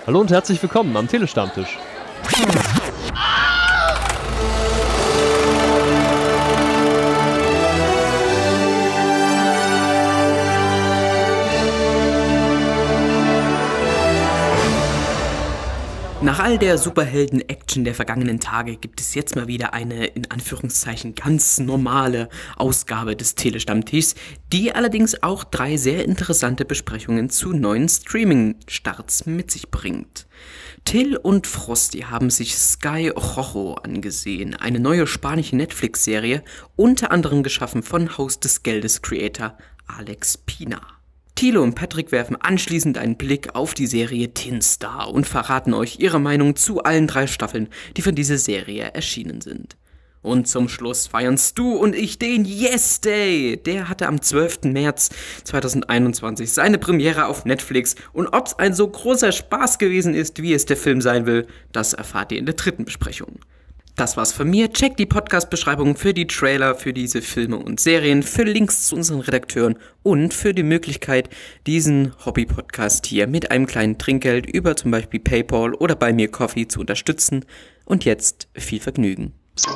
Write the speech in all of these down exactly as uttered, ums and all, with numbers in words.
Hallo und herzlich willkommen am Telestammtisch. Nach all der Superhelden-Action der vergangenen Tage gibt es jetzt mal wieder eine, in Anführungszeichen, ganz normale Ausgabe des Telestammtischs, die allerdings auch drei sehr interessante Besprechungen zu neuen Streaming-Starts mit sich bringt. Till und Frosty haben sich Sky Rojo angesehen, eine neue spanische Netflix-Serie, unter anderem geschaffen von Haus des Geldes-Creator Alex Pina. Thilo und Patrick werfen anschließend einen Blick auf die Serie Tin Star und verraten euch ihre Meinung zu allen drei Staffeln, die von dieser Serie erschienen sind. Und zum Schluss feiern Stu und ich den Yes Day. Der hatte am zwölften März zweitausendeinundzwanzig seine Premiere auf Netflix und ob es ein so großer Spaß gewesen ist, wie es der Film sein will, das erfahrt ihr in der dritten Besprechung. Das war's von mir. Checkt die Podcast-Beschreibung für die Trailer, für diese Filme und Serien, für Links zu unseren Redakteuren und für die Möglichkeit, diesen Hobby-Podcast hier mit einem kleinen Trinkgeld über zum Beispiel PayPal oder Buy Me a Coffee zu unterstützen. Und jetzt viel Vergnügen.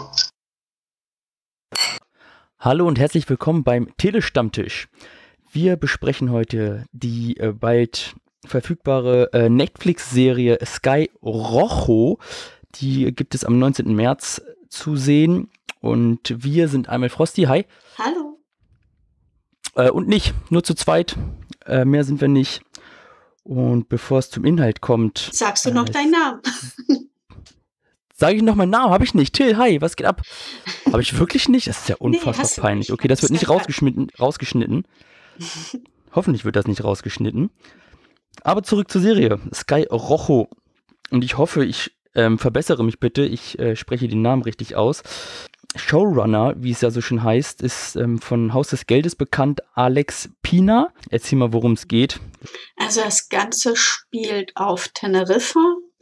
Hallo und herzlich willkommen beim Telestammtisch. Wir besprechen heute die äh, bald verfügbare äh, Netflix-Serie Sky Rojo. Die gibt es am neunzehnten März zu sehen. Und wir sind einmal Frosty, hi. Hallo. Äh, und nicht, nur zu zweit. Äh, mehr sind wir nicht. Und bevor es zum Inhalt kommt... Sagst du noch äh, deinen Namen? Sage ich noch meinen Namen? Habe ich nicht. Till, hi, was geht ab? Habe ich wirklich nicht? Das ist ja unfassbar nee, peinlich. Okay, das wird nicht rausgeschnitten. rausgeschnitten. Hoffentlich wird das nicht rausgeschnitten. Aber zurück zur Serie. Sky Rojo. Und ich hoffe, ich... Ähm, verbessere mich bitte, ich äh, spreche den Namen richtig aus. Showrunner, wie es ja so schön heißt, ist ähm, von Haus des Geldes bekannt, Alex Pina. Erzähl mal, worum es geht. Also das Ganze spielt auf Teneriffa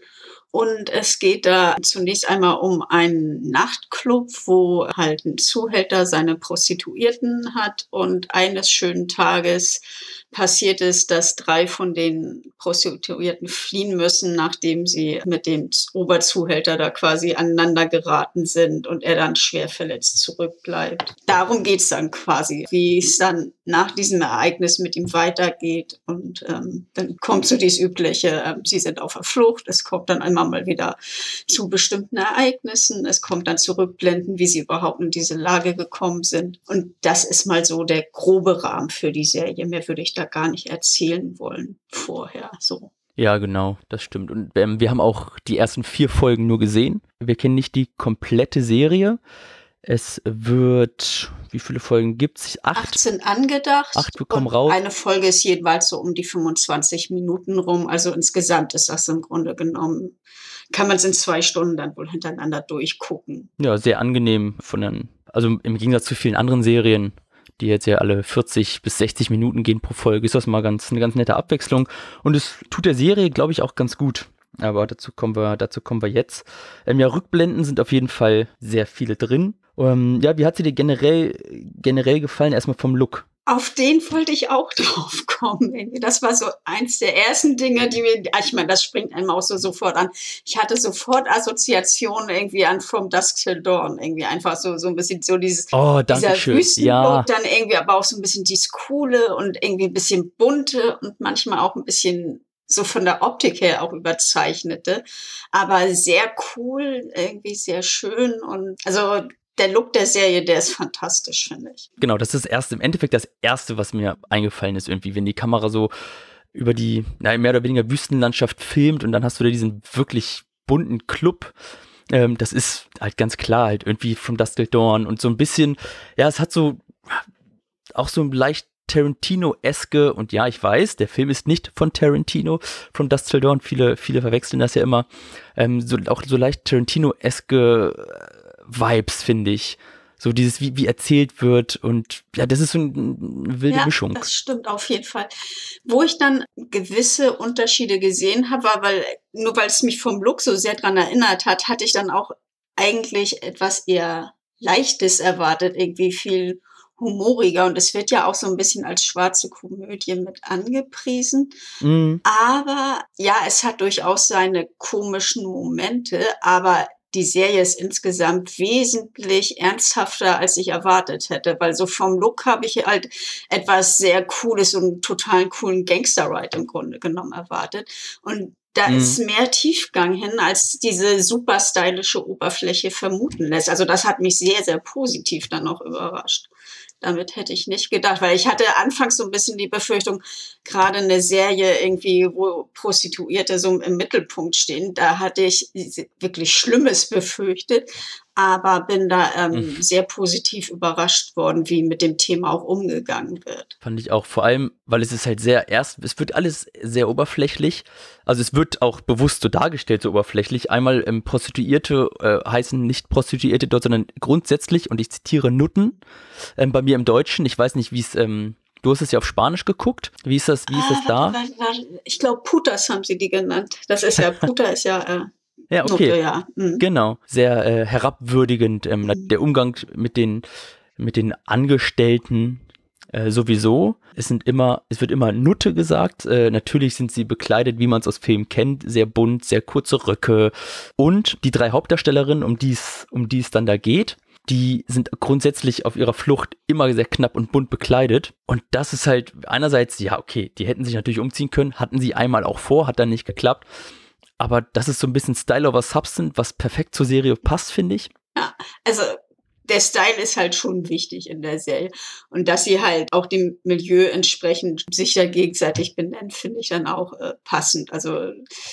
und es geht da zunächst einmal um einen Nachtclub, wo halt ein Zuhälter seine Prostituierten hat und eines schönen Tages passiert es, dass drei von den Prostituierten fliehen müssen, nachdem sie mit dem Oberzuhälter da quasi aneinander geraten sind und er dann schwer verletzt zurückbleibt. Darum geht's dann quasi, wie es dann nach diesem Ereignis mit ihm weitergeht. Und ähm, dann kommt so dieses Übliche, äh, sie sind auf der Flucht, es kommt dann einmal mal wieder zu bestimmten Ereignissen, es kommt dann zurückblenden, wie sie überhaupt in diese Lage gekommen sind. Und das ist mal so der grobe Rahmen für die Serie. Mehr würde ich da gar nicht erzählen wollen vorher. So. Ja, genau, das stimmt. Und ähm, wir haben auch die ersten vier Folgen nur gesehen. Wir kennen nicht die komplette Serie. Es wird, wie viele Folgen gibt es? Acht? achtzehn angedacht. Acht bekommen und raus. Eine Folge ist jeweils so um die fünfundzwanzig Minuten rum. Also insgesamt ist das im Grunde genommen, kann man es in zwei Stunden dann wohl hintereinander durchgucken. Ja, sehr angenehm von den, also im Gegensatz zu vielen anderen Serien, die jetzt ja alle vierzig bis sechzig Minuten gehen pro Folge, ist das mal ganz eine ganz nette Abwechslung. Und es tut der Serie, glaube ich, auch ganz gut. Aber dazu kommen wir, dazu kommen wir jetzt. Ähm, ja, Rückblenden sind auf jeden Fall sehr viele drin. Ähm, ja, wie hat sie dir generell, generell gefallen? Erstmal vom Look. Auf den wollte ich auch drauf kommen. Irgendwie. Das war so eins der ersten Dinge, die mir, ich meine, das springt einem auch so sofort an. Ich hatte sofort Assoziationen irgendwie an From Dusk Till Dawn. Irgendwie einfach so, so ein bisschen so dieses, oh, dieser Wüstenlook, ja. Dann irgendwie aber auch so ein bisschen dieses Coole und irgendwie ein bisschen bunte und manchmal auch ein bisschen so von der Optik her auch überzeichnete. Aber sehr cool, irgendwie sehr schön und also der Look der Serie, der ist fantastisch, finde ich. Genau, das ist das erste, im Endeffekt das Erste, was mir eingefallen ist irgendwie, wenn die Kamera so über die, na, mehr oder weniger Wüstenlandschaft filmt und dann hast du da diesen wirklich bunten Club. Ähm, das ist halt ganz klar halt irgendwie From Dusk Till Dawn und so ein bisschen, ja, es hat so auch so ein leicht Tarantino-eske, und ja, ich weiß, der Film ist nicht von Tarantino, From Dusk Till Dawn, viele, viele verwechseln das ja immer, ähm, so, auch so leicht Tarantino-eske Vibes, finde ich. So dieses, wie, wie erzählt wird und ja, das ist so eine wilde ja, Mischung. Das stimmt auf jeden Fall. Wo ich dann gewisse Unterschiede gesehen habe, war, weil, nur weil es mich vom Look so sehr dran erinnert hat, hatte ich dann auch eigentlich etwas eher Leichtes erwartet, irgendwie viel humoriger und es wird ja auch so ein bisschen als schwarze Komödie mit angepriesen. Mhm. Aber ja, es hat durchaus seine komischen Momente, aber die Serie ist insgesamt wesentlich ernsthafter, als ich erwartet hätte, weil so vom Look habe ich halt etwas sehr Cooles und einen totalen coolen Gangster-Ride im Grunde genommen erwartet. Und da Mhm. ist mehr Tiefgang hin, als diese super stylische Oberfläche vermuten lässt. Also das hat mich sehr, sehr positiv dann noch überrascht. Damit hätte ich nicht gedacht, weil ich hatte anfangs so ein bisschen die Befürchtung, gerade eine Serie irgendwie, wo Prostituierte so im Mittelpunkt stehen, da hatte ich wirklich Schlimmes befürchtet, aber bin da ähm, sehr positiv überrascht worden, wie mit dem Thema auch umgegangen wird. Fand ich auch, vor allem, weil es ist halt sehr erst, es wird alles sehr oberflächlich, also es wird auch bewusst so dargestellt, so oberflächlich. Einmal ähm, Prostituierte äh, heißen nicht Prostituierte dort, sondern grundsätzlich, und ich zitiere Nutten, ähm, bei mir im Deutschen, ich weiß nicht, wie es, ähm, du hast es ja auf Spanisch geguckt, wie ist das, wie ist ah, das da? Warte, warte. Ich glaube, Putas haben sie die genannt. Das ist ja, Puta ist ja, äh, Ja, okay. Nutte, ja. Mhm. Genau, sehr äh, herabwürdigend. Ähm, Mhm. Der Umgang mit den, mit den Angestellten äh, sowieso. Es sind immer, es wird immer Nutte gesagt. Äh, natürlich sind sie bekleidet, wie man es aus Filmen kennt, sehr bunt, sehr kurze Röcke. Und die drei Hauptdarstellerinnen, um die es, um die es dann da geht, die sind grundsätzlich auf ihrer Flucht immer sehr knapp und bunt bekleidet. Und das ist halt einerseits, ja, okay, die hätten sich natürlich umziehen können, hatten sie einmal auch vor, hat dann nicht geklappt. Aber das ist so ein bisschen Style over Substance, was perfekt zur Serie passt, finde ich. Ja, also der Style ist halt schon wichtig in der Serie. Und dass sie halt auch dem Milieu entsprechend sich ja gegenseitig benennen, finde ich dann auch äh, passend. Also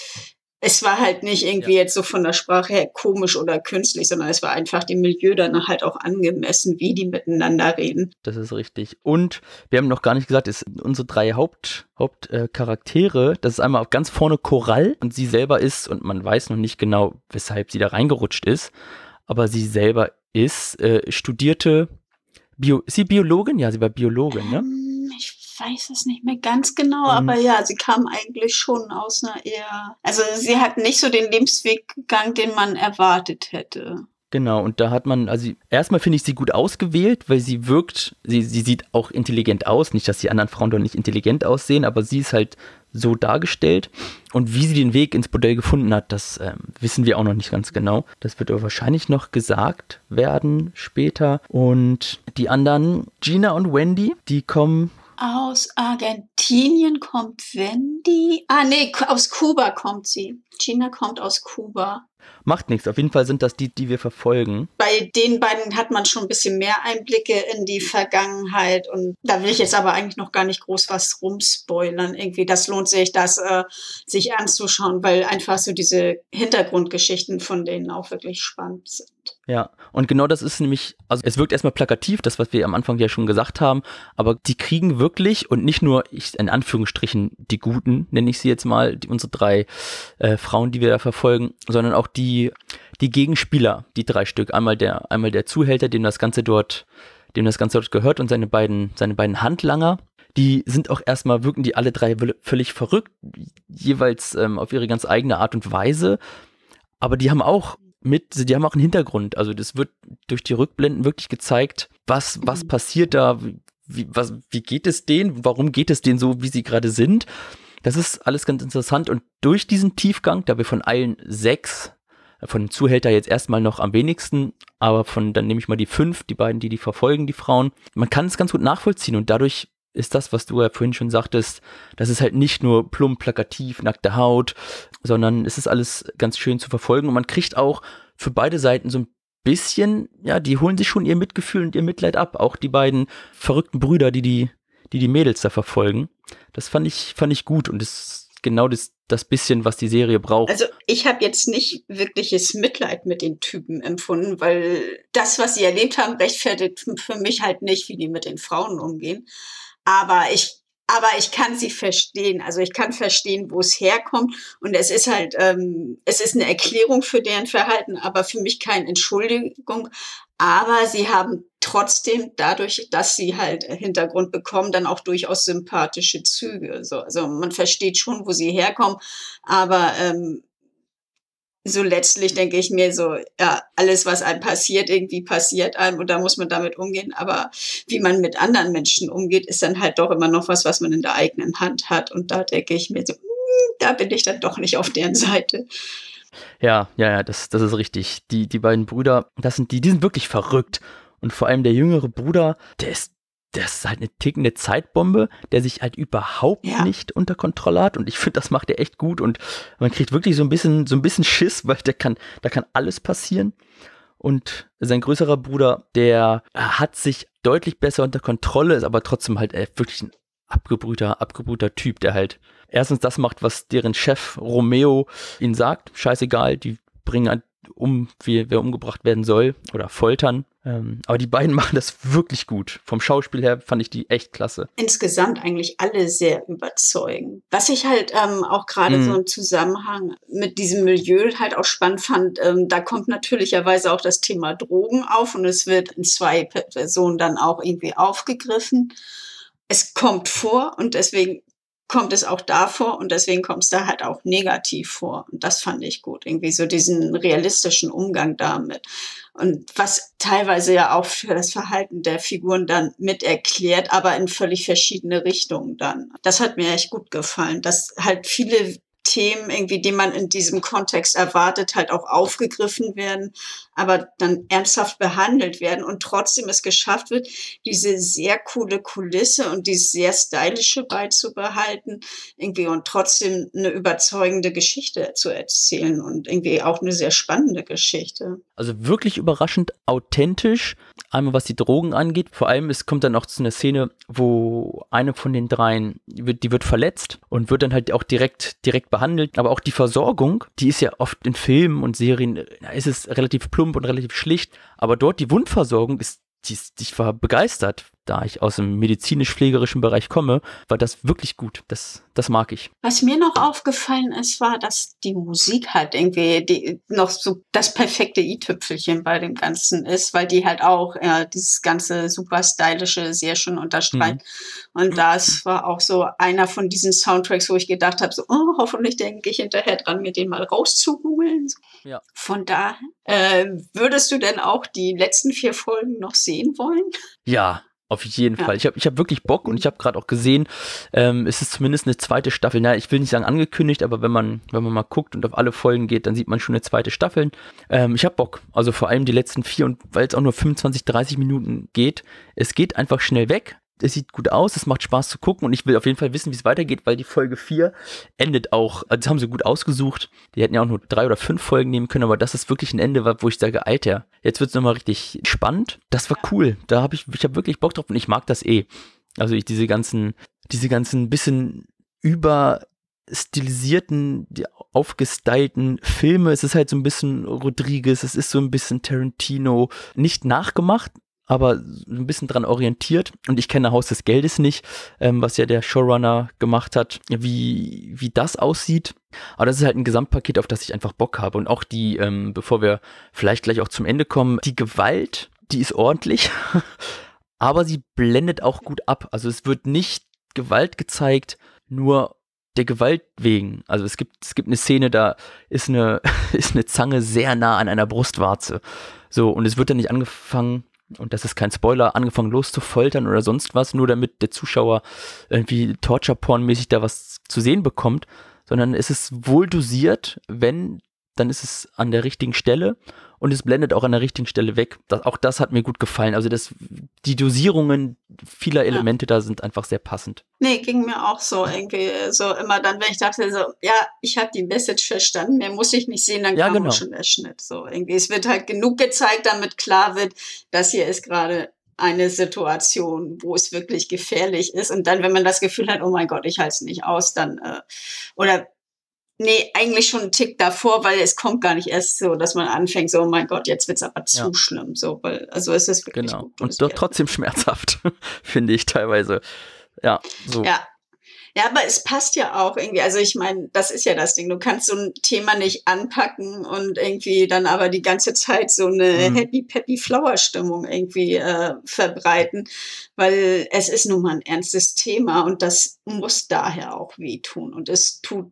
es war halt nicht irgendwie Ja. jetzt so von der Sprache her komisch oder künstlich, sondern es war einfach dem Milieu dann halt auch angemessen, wie die miteinander reden. Das ist richtig. Und wir haben noch gar nicht gesagt, ist unsere drei Haupt, Hauptcharaktere, äh, das ist einmal ganz vorne Coral und sie selber ist, und man weiß noch nicht genau, weshalb sie da reingerutscht ist, aber sie selber ist äh, studierte Bio, ist sie Biologin? Ja, sie war Biologin, ne? Ähm, Ich weiß es nicht mehr ganz genau, Mhm. aber ja, sie kam eigentlich schon aus einer eher, also sie hat nicht so den Lebensweg gegangen, den man erwartet hätte. Genau, und da hat man, also erstmal finde ich sie gut ausgewählt, weil sie wirkt, sie, sie sieht auch intelligent aus, nicht, dass die anderen Frauen doch nicht intelligent aussehen, aber sie ist halt so dargestellt. Und wie sie den Weg ins Bordell gefunden hat, das ähm, wissen wir auch noch nicht ganz genau. Das wird aber wahrscheinlich noch gesagt werden später. Und die anderen, Gina und Wendy, die kommen... Aus Argentinien kommt Wendy. Ah, nee, aus Kuba kommt sie. Gina kommt aus Kuba. Macht nichts, auf jeden Fall sind das die, die wir verfolgen. Bei den beiden hat man schon ein bisschen mehr Einblicke in die Vergangenheit und da will ich jetzt aber eigentlich noch gar nicht groß was rumspoilern. Irgendwie, das lohnt sich, das äh, sich anzuschauen, weil einfach so diese Hintergrundgeschichten von denen auch wirklich spannend sind. Ja, und genau das ist nämlich, also es wirkt erstmal plakativ, das, was wir am Anfang ja schon gesagt haben, aber die kriegen wirklich, und nicht nur, ich in Anführungsstrichen, die Guten, nenne ich sie jetzt mal, die, unsere drei äh, Frauen, die wir da verfolgen, sondern auch die, die Gegenspieler, die drei Stück. Einmal der, einmal der Zuhälter, dem das Ganze dort, dem das Ganze dort gehört, und seine beiden, seine beiden Handlanger. Die sind auch erstmal, wirken die alle drei völlig verrückt, jeweils ähm, auf ihre ganz eigene Art und Weise, aber die haben auch mit, die haben auch einen Hintergrund, also das wird durch die Rückblenden wirklich gezeigt, was, was passiert da, wie, was, wie geht es denen, warum geht es denen so, wie sie gerade sind. Das ist alles ganz interessant, und durch diesen Tiefgang, da wir von allen sechs, von den Zuhälter jetzt erstmal noch am wenigsten, aber von, dann nehme ich mal die fünf, die beiden, die die verfolgen, die Frauen, man kann es ganz gut nachvollziehen, und dadurch ist das, was du ja vorhin schon sagtest, das ist halt nicht nur plump, plakativ, nackte Haut, sondern es ist alles ganz schön zu verfolgen, und man kriegt auch für beide Seiten so ein bisschen, ja, die holen sich schon ihr Mitgefühl und ihr Mitleid ab, auch die beiden verrückten Brüder, die die, die, die Mädels da verfolgen. Das fand ich, fand ich gut, und das ist genau das, das bisschen, was die Serie braucht. Also ich habe jetzt nicht wirkliches Mitleid mit den Typen empfunden, weil das, was sie erlebt haben, rechtfertigt für mich halt nicht, wie die mit den Frauen umgehen. Aber ich, aber ich kann sie verstehen. Also ich kann verstehen, wo es herkommt. Und es ist halt, ähm, es ist eine Erklärung für deren Verhalten, aber für mich keine Entschuldigung. Aber sie haben trotzdem dadurch, dass sie halt Hintergrund bekommen, dann auch durchaus sympathische Züge. So, also man versteht schon, wo sie herkommen. Aber ähm, so letztlich denke ich mir so, ja, alles, was einem passiert, irgendwie passiert einem und da muss man damit umgehen. Aber wie man mit anderen Menschen umgeht, ist dann halt doch immer noch was, was man in der eigenen Hand hat. Und da denke ich mir so, hm, da bin ich dann doch nicht auf deren Seite. Ja, ja, ja, das, das ist richtig. Die, die beiden Brüder, das sind die, die sind wirklich verrückt. Und vor allem der jüngere Bruder, der ist, der ist halt eine tickende Zeitbombe, der sich halt überhaupt Ja. nicht unter Kontrolle hat. Und ich finde, das macht er echt gut. Und man kriegt wirklich so ein bisschen, so ein bisschen Schiss, weil der kann, da kann alles passieren. Und sein größerer Bruder, der hat sich deutlich besser unter Kontrolle, ist aber trotzdem halt äh, wirklich ein abgebrühter, abgebrühter Typ, der halt erstens das macht, was deren Chef Romeo ihnen sagt. Scheißegal, die bringen halt um, wie, wer umgebracht werden soll oder foltern. Ähm, aber die beiden machen das wirklich gut. Vom Schauspiel her fand ich die echt klasse. Insgesamt eigentlich alle sehr überzeugend. Was ich halt ähm, auch gerade Mhm. so im Zusammenhang mit diesem Milieu halt auch spannend fand, ähm, da kommt natürlicherweise auch das Thema Drogen auf und es wird in zwei Personen dann auch irgendwie aufgegriffen. Es kommt vor und deswegen kommt es auch da vor und deswegen kommt es da halt auch negativ vor. Und das fand ich gut, irgendwie so diesen realistischen Umgang damit. Und was teilweise ja auch für das Verhalten der Figuren dann mit erklärt, aber in völlig verschiedene Richtungen dann. Das hat mir echt gut gefallen, dass halt viele Themen irgendwie, die man in diesem Kontext erwartet, halt auch aufgegriffen werden, aber dann ernsthaft behandelt werden und trotzdem es geschafft wird, diese sehr coole Kulisse und dieses sehr stylische beizubehalten irgendwie und trotzdem eine überzeugende Geschichte zu erzählen und irgendwie auch eine sehr spannende Geschichte. Also wirklich überraschend authentisch, einmal was die Drogen angeht. Vor allem, es kommt dann auch zu einer Szene, wo eine von den dreien, die wird, die wird verletzt und wird dann halt auch direkt, direkt behandelt. Aber auch die Versorgung, die ist ja oft in Filmen und Serien, da ist es relativ plump und relativ schlicht. Aber dort die Wundversorgung ist, die, ich war begeistert, da ich aus dem medizinisch-pflegerischen Bereich komme, war das wirklich gut. Das, das mag ich. Was mir noch aufgefallen ist, war, dass die Musik halt irgendwie die, noch so das perfekte i-Tüpfelchen bei dem Ganzen ist, weil die halt auch äh, dieses ganze super stylische sehr schön unterstreicht. Mhm. Und das war auch so einer von diesen Soundtracks, wo ich gedacht habe, so, oh, hoffentlich denke ich hinterher dran, mir den mal rauszuholen. Ja. Von daher, äh, würdest du denn auch die letzten vier Folgen noch sehen wollen? Ja, auf jeden Ja. Fall. Ich habe ich hab wirklich Bock und ich habe gerade auch gesehen, ähm, es ist zumindest eine zweite Staffel. Na, ich will nicht sagen angekündigt, aber wenn man, wenn man mal guckt und auf alle Folgen geht, dann sieht man schon eine zweite Staffel. Ähm, ich habe Bock. Also vor allem die letzten vier und weil es auch nur fünfundzwanzig, dreißig Minuten geht. Es geht einfach schnell weg. Es sieht gut aus, es macht Spaß zu gucken und ich will auf jeden Fall wissen, wie es weitergeht, weil die Folge vier endet auch, also das haben sie gut ausgesucht. Die hätten ja auch nur drei oder fünf Folgen nehmen können, aber das ist wirklich ein Ende, wo ich sage, Alter, jetzt wird es nochmal richtig spannend. Das war cool, da habe ich, ich habe wirklich Bock drauf und ich mag das eh. Also ich diese ganzen, diese ganzen bisschen überstilisierten, die aufgestylten Filme, es ist halt so ein bisschen Rodriguez, es ist so ein bisschen Tarantino, nicht nachgemacht, aber so ein bisschen dran orientiert. Und ich kenne Haus des Geldes nicht, ähm, was ja der Showrunner gemacht hat, wie, wie das aussieht. Aber das ist halt ein Gesamtpaket, auf das ich einfach Bock habe. Und auch die, ähm, bevor wir vielleicht gleich auch zum Ende kommen, die Gewalt, die ist ordentlich, aber sie blendet auch gut ab. Also es wird nicht Gewalt gezeigt, nur der Gewalt wegen. Also es gibt, es gibt eine Szene, da ist eine, ist eine Zange sehr nah an einer Brustwarze. So, und es wird dann nicht angefangen, und das ist kein Spoiler, angefangen loszufoltern oder sonst was, nur damit der Zuschauer irgendwie Torture-Porn-mäßig da was zu sehen bekommt, sondern es ist wohl dosiert, wenn, dann ist es an der richtigen Stelle und es blendet auch an der richtigen Stelle weg. Das, auch das hat mir gut gefallen. Also das, die Dosierungen vieler Elemente ja. da sind einfach sehr passend. Nee, ging mir auch so irgendwie so immer dann, wenn ich dachte so, ja, ich habe die Message verstanden, mehr muss ich nicht sehen, dann ja, kam genau. auch schon der Schnitt. So irgendwie, es wird halt genug gezeigt, damit klar wird, dass hier ist gerade eine Situation, wo es wirklich gefährlich ist. Und dann, wenn man das Gefühl hat, oh mein Gott, ich halte es nicht aus, dann äh, oder nee, eigentlich schon einen Tick davor, weil es kommt gar nicht erst so, dass man anfängt, so, oh mein Gott, jetzt wird's aber zu ja. schlimm, so, weil, also es ist wirklich genau. gut. Und doch trotzdem schmerzhaft, finde ich teilweise. Ja, so. Ja. Ja, aber es passt ja auch irgendwie, also ich meine, das ist ja das Ding, du kannst so ein Thema nicht anpacken und irgendwie dann aber die ganze Zeit so eine mhm. Happy-Peppy-Flower-Stimmung irgendwie äh, verbreiten, weil es ist nun mal ein ernstes Thema und das muss daher auch wehtun und es tut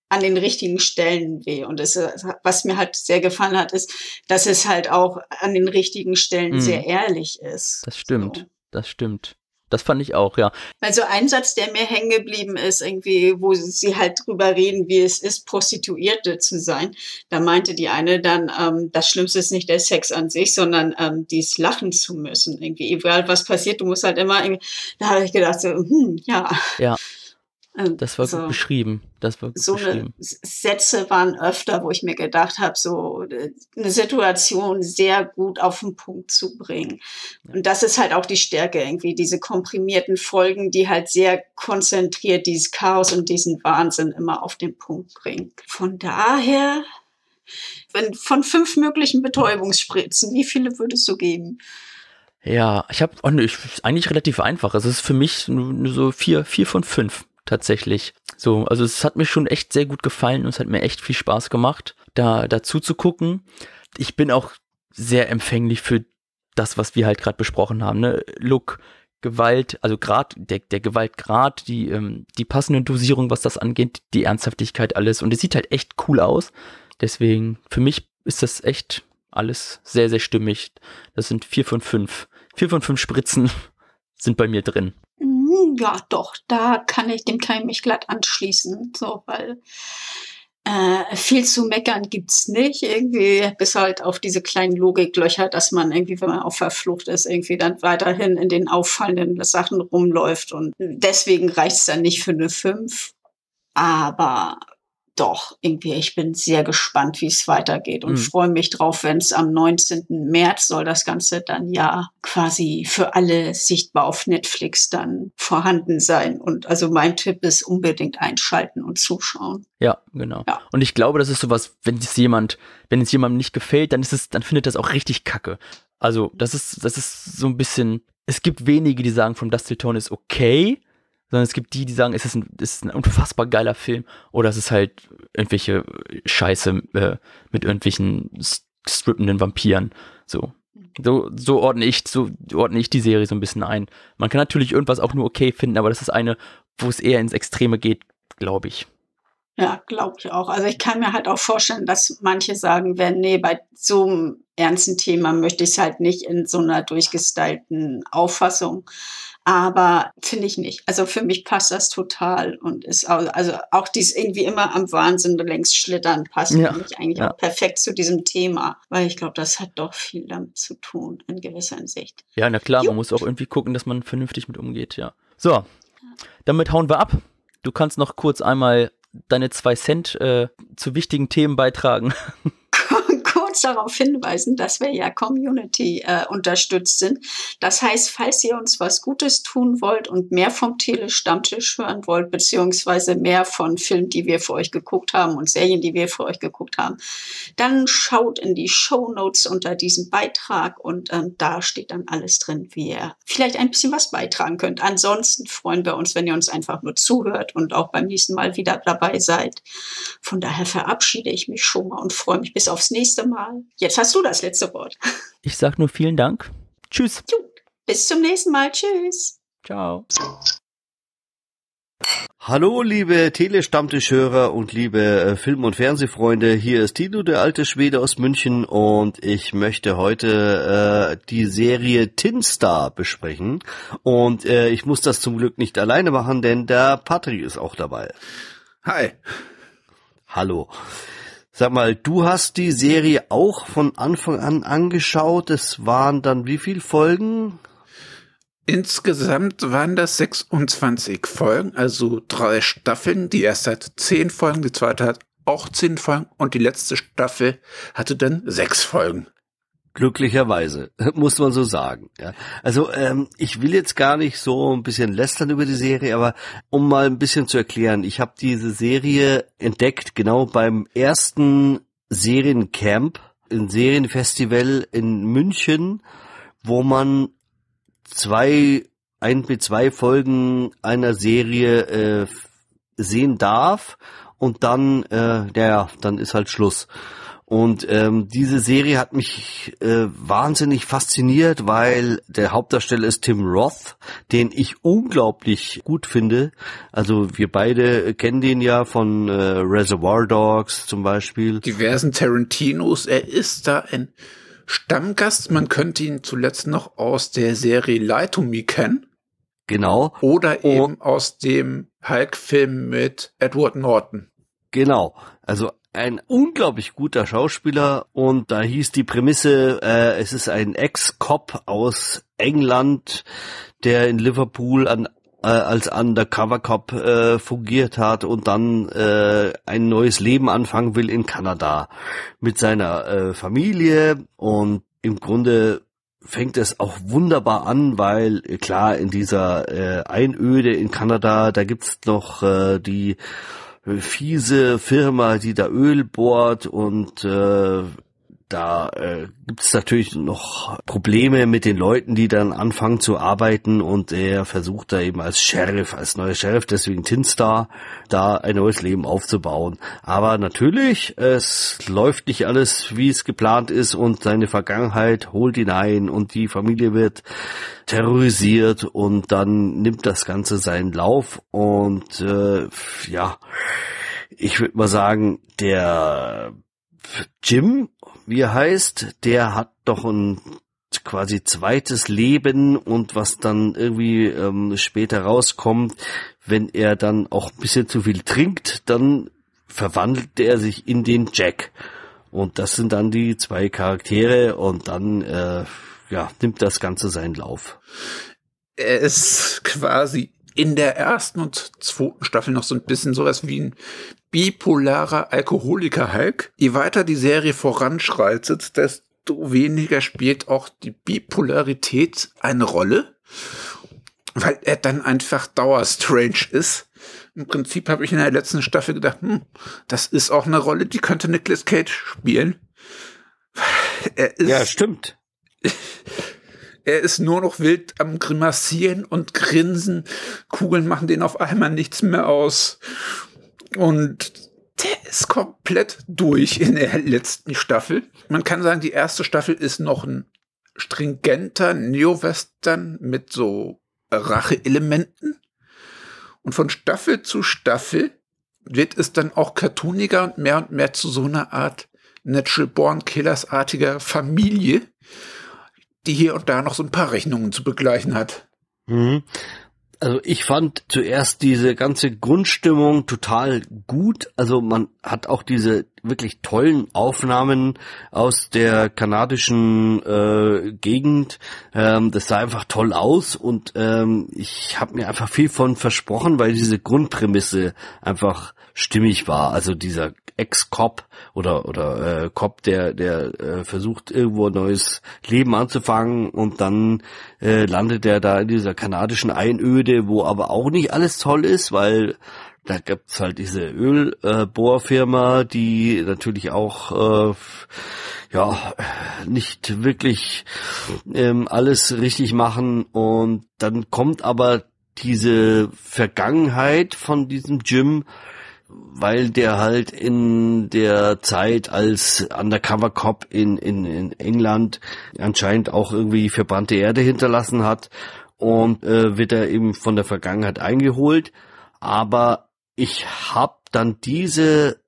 an den richtigen Stellen weh. Und das, was mir halt sehr gefallen hat, ist, dass es halt auch an den richtigen Stellen mhm. sehr ehrlich ist. Das stimmt, so. das stimmt. Das fand ich auch, ja. Weil so ein Satz, der mir hängen geblieben ist, irgendwie, wo sie halt drüber reden, wie es ist, Prostituierte zu sein. Da meinte die eine dann, ähm, das Schlimmste ist nicht der Sex an sich, sondern ähm, dies lachen zu müssen. Irgendwie, egal was passiert, du musst halt immer irgendwie, da habe ich gedacht, so, hm, ja. Ja. Das war so, gut beschrieben. Das war gut so beschrieben. Eine Sätze waren öfter, wo ich mir gedacht habe, so eine Situation sehr gut auf den Punkt zu bringen. Ja. Und das ist halt auch die Stärke irgendwie, diese komprimierten Folgen, die halt sehr konzentriert dieses Chaos und diesen Wahnsinn immer auf den Punkt bringen. Von daher, wenn von fünf möglichen Betäubungsspritzen, wie viele würdest du geben? Ja, ich habe oh, ne, eigentlich relativ einfach. Also es ist für mich nur, nur so vier, vier von fünf. Tatsächlich. So, also es hat mir schon echt sehr gut gefallen und es hat mir echt viel Spaß gemacht, da dazu zu gucken. Ich bin auch sehr empfänglich für das, was wir halt gerade besprochen haben, ne? Look, Gewalt, also Grad, der, der Gewaltgrad, die, ähm, die passende Dosierung, was das angeht, die Ernsthaftigkeit, alles. Und es sieht halt echt cool aus. Deswegen, für mich ist das echt alles sehr, sehr stimmig. Das sind vier von fünf. Vier von fünf Spritzen sind bei mir drin. Ja, doch, da kann ich, dem kann ich mich glatt anschließen, so, weil äh, viel zu meckern gibt's nicht, irgendwie, bis halt auf diese kleinen Logiklöcher, dass man irgendwie, wenn man auf der Flucht ist, irgendwie dann weiterhin in den auffallenden Sachen rumläuft und deswegen reicht's dann nicht für eine fünf, aber doch, irgendwie, ich bin sehr gespannt, wie es weitergeht und mhm. freue mich drauf, wenn es am neunzehnten März soll das Ganze dann ja quasi für alle sichtbar auf Netflix dann vorhanden sein. Und also mein Tipp ist unbedingt einschalten und zuschauen. Ja, genau. Ja. Und ich glaube, das ist sowas, wenn es jemand, wenn es jemandem nicht gefällt, dann ist es, dann findet das auch richtig kacke. Also, das ist, das ist so ein bisschen, es gibt wenige, die sagen, From Dusk Till Dawn ist okay, sondern es gibt die, die sagen, es ist ein, es ist ein unfassbar geiler Film oder es ist halt irgendwelche Scheiße äh, mit irgendwelchen strippenden Vampiren. So. So, so ordne ich, so ordne ich die Serie so ein bisschen ein. Man kann natürlich irgendwas auch nur okay finden, aber das ist eine, wo es eher ins Extreme geht, glaube ich. Ja, glaube ich auch. Also ich kann mir halt auch vorstellen, dass manche sagen werden, nee, bei so einem ernsten Thema möchte ich es halt nicht in so einer durchgestylten Auffassung. Aber finde ich nicht. Also für mich passt das total und ist auch, also auch dies irgendwie immer am Wahnsinn längs schlittern passt ja. für mich eigentlich ja. auch perfekt zu diesem Thema, weil ich glaube, das hat doch viel damit zu tun in gewisser Hinsicht. Ja, na klar, jo. man muss auch irgendwie gucken, dass man vernünftig mit umgeht, ja. So, damit hauen wir ab. Du kannst noch kurz einmal deine zwei Cent äh, zu wichtigen Themen beitragen. Kurz darauf hinweisen, dass wir ja Community äh, unterstützt sind. Das heißt, falls ihr uns was Gutes tun wollt und mehr vom Tele-Stammtisch hören wollt, beziehungsweise mehr von Filmen, die wir für euch geguckt haben und Serien, die wir für euch geguckt haben, dann schaut in die Shownotes unter diesem Beitrag und ähm, da steht dann alles drin, wie ihr vielleicht ein bisschen was beitragen könnt. Ansonsten freuen wir uns, wenn ihr uns einfach nur zuhört und auch beim nächsten Mal wieder dabei seid. Von daher verabschiede ich mich schon mal und freue mich bis aufs nächste Mal. Jetzt hast du das letzte Wort. Ich sag nur vielen Dank. Tschüss. Bis zum nächsten Mal. Tschüss. Ciao. Hallo, liebe Tele-Stammtischhörer und liebe äh, Film- und Fernsehfreunde. Hier ist Tilo, der alte Schwede aus München, und ich möchte heute äh, die Serie Tin Star besprechen. Und äh, ich muss das zum Glück nicht alleine machen, denn der Patrick ist auch dabei. Hi. Hallo. Sag mal, du hast die Serie auch von Anfang an angeschaut. Es waren dann wie viele Folgen? Insgesamt waren das sechsundzwanzig Folgen, also drei Staffeln. Die erste hat zehn Folgen, die zweite hat auch zehn Folgen und die letzte Staffel hatte dann sechs Folgen. Glücklicherweise, muss man so sagen. Ja. Also ähm, ich will jetzt gar nicht so ein bisschen lästern über die Serie, aber um mal ein bisschen zu erklären, ich habe diese Serie entdeckt genau beim ersten Seriencamp, ein Serienfestival in München, wo man zwei, ein bis zwei Folgen einer Serie äh, sehen darf und dann, äh, ja, dann ist halt Schluss. Und ähm, diese Serie hat mich äh, wahnsinnig fasziniert, weil der Hauptdarsteller ist Tim Roth, den ich unglaublich gut finde. Also wir beide kennen den ja von äh, Reservoir Dogs zum Beispiel. Diversen Tarantinos. Er ist da ein Stammgast. Man könnte ihn zuletzt noch aus der Serie Lie to Me kennen. Genau. Oder oh. eben aus dem Hulk-Film mit Edward Norton. Genau. Also ein unglaublich guter Schauspieler, und da hieß die Prämisse, äh, es ist ein Ex-Cop aus England, der in Liverpool an, äh, als Undercover-Cop äh, fungiert hat und dann äh, ein neues Leben anfangen will in Kanada mit seiner äh, Familie. Und im Grunde fängt es auch wunderbar an, weil klar, in dieser äh, Einöde in Kanada, da gibt's noch äh, die fiese Firma, die da Öl bohrt, und äh, da äh, gibt es natürlich noch Probleme mit den Leuten, die dann anfangen zu arbeiten, und er versucht da eben als Sheriff, als neuer Sheriff, deswegen Tin Star, da ein neues Leben aufzubauen. Aber natürlich, es läuft nicht alles, wie es geplant ist, und seine Vergangenheit holt ihn ein und die Familie wird terrorisiert, und dann nimmt das Ganze seinen Lauf. Und äh, ja, ich würde mal sagen, der Jim, wie er heißt, der hat doch ein quasi zweites Leben, und was dann irgendwie ähm, später rauskommt, wenn er dann auch ein bisschen zu viel trinkt, dann verwandelt er sich in den Jack. Und das sind dann die zwei Charaktere, und dann äh, ja, nimmt das Ganze seinen Lauf. Er ist quasi in der ersten und zweiten Staffel noch so ein bisschen sowas wie ein bipolarer Alkoholiker-Hulk. Je weiter die Serie voranschreitet, desto weniger spielt auch die Bipolarität eine Rolle, weil er dann einfach dauerstrange ist. Im Prinzip habe ich in der letzten Staffel gedacht, hm, das ist auch eine Rolle, die könnte Nicolas Cage spielen. Er ist, ja, stimmt. Er ist nur noch wild am Grimassieren und Grinsen. Kugeln machen den auf einmal nichts mehr aus. Und der ist komplett durch in der letzten Staffel. Man kann sagen, die erste Staffel ist noch ein stringenter Neo-Western mit so Rache-Elementen. Und von Staffel zu Staffel wird es dann auch cartooniger und mehr und mehr zu so einer Art Natural Born Killers-artiger Familie, die hier und da noch so ein paar Rechnungen zu begleichen hat. Mhm. Also ich fand zuerst diese ganze Grundstimmung total gut. Also man hat auch diese wirklich tollen Aufnahmen aus der kanadischen äh, Gegend. Ähm, das sah einfach toll aus, und ähm, ich habe mir einfach viel von versprochen, weil diese Grundprämisse einfach stimmig war. Also dieser Ex-Cop oder oder äh, Cop, der der äh, versucht, irgendwo ein neues Leben anzufangen, und dann äh, landet er da in dieser kanadischen Einöde, wo aber auch nicht alles toll ist, weil da gibt's halt diese Ölbohrfirma, äh, die natürlich auch äh, ja nicht wirklich ähm, alles richtig machen, und dann kommt aber diese Vergangenheit von diesem Jim, weil der halt in der Zeit als Undercover-Cop in, in, in England anscheinend auch irgendwie verbrannte Erde hinterlassen hat, und äh, wird er eben von der Vergangenheit eingeholt. Aber ich habe dann diese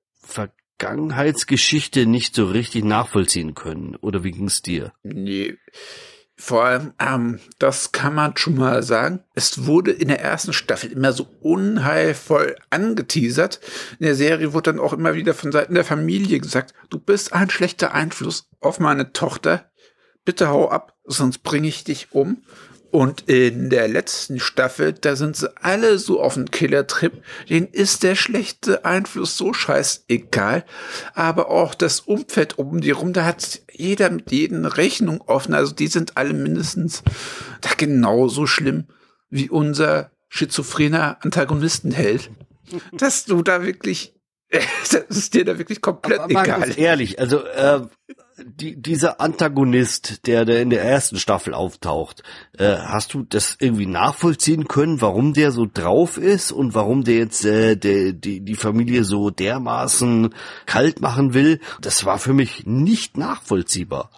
Vergangenheitsgeschichte nicht so richtig nachvollziehen können. Oder wie ging's dir? Nee. Vor allem, ähm, das kann man schon mal sagen, es wurde in der ersten Staffel immer so unheilvoll angeteasert. In der Serie wurde dann auch immer wieder von Seiten der Familie gesagt, du bist ein schlechter Einfluss auf meine Tochter, bitte hau ab, sonst bringe ich dich um. Und in der letzten Staffel, da sind sie alle so auf dem Killer-Trip, denen ist der schlechte Einfluss so scheißegal, aber auch das Umfeld um die rum, da hat jeder mit jedem Rechnung offen, also die sind alle mindestens da genauso schlimm wie unser schizophrener Antagonistenheld. Dass du da wirklich Das ist dir da wirklich komplett aber mal egal. ganz ehrlich, also äh, die, dieser Antagonist, der, der in der ersten Staffel auftaucht, äh, hast du das irgendwie nachvollziehen können, warum der so drauf ist und warum der jetzt äh, der, die, die Familie so dermaßen kalt machen will? Das war für mich nicht nachvollziehbar.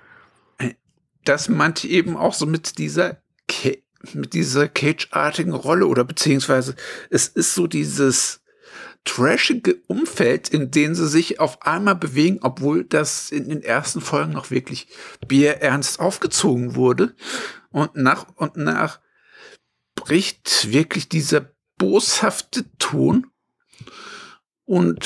Das meinte ich eben auch so mit dieser Ca- mit dieser Cage-artigen Rolle oder beziehungsweise es ist so dieses trashige Umfeld, in dem sie sich auf einmal bewegen, obwohl das in den ersten Folgen noch wirklich bierernst aufgezogen wurde. Und nach und nach bricht wirklich dieser boshafte Ton. Und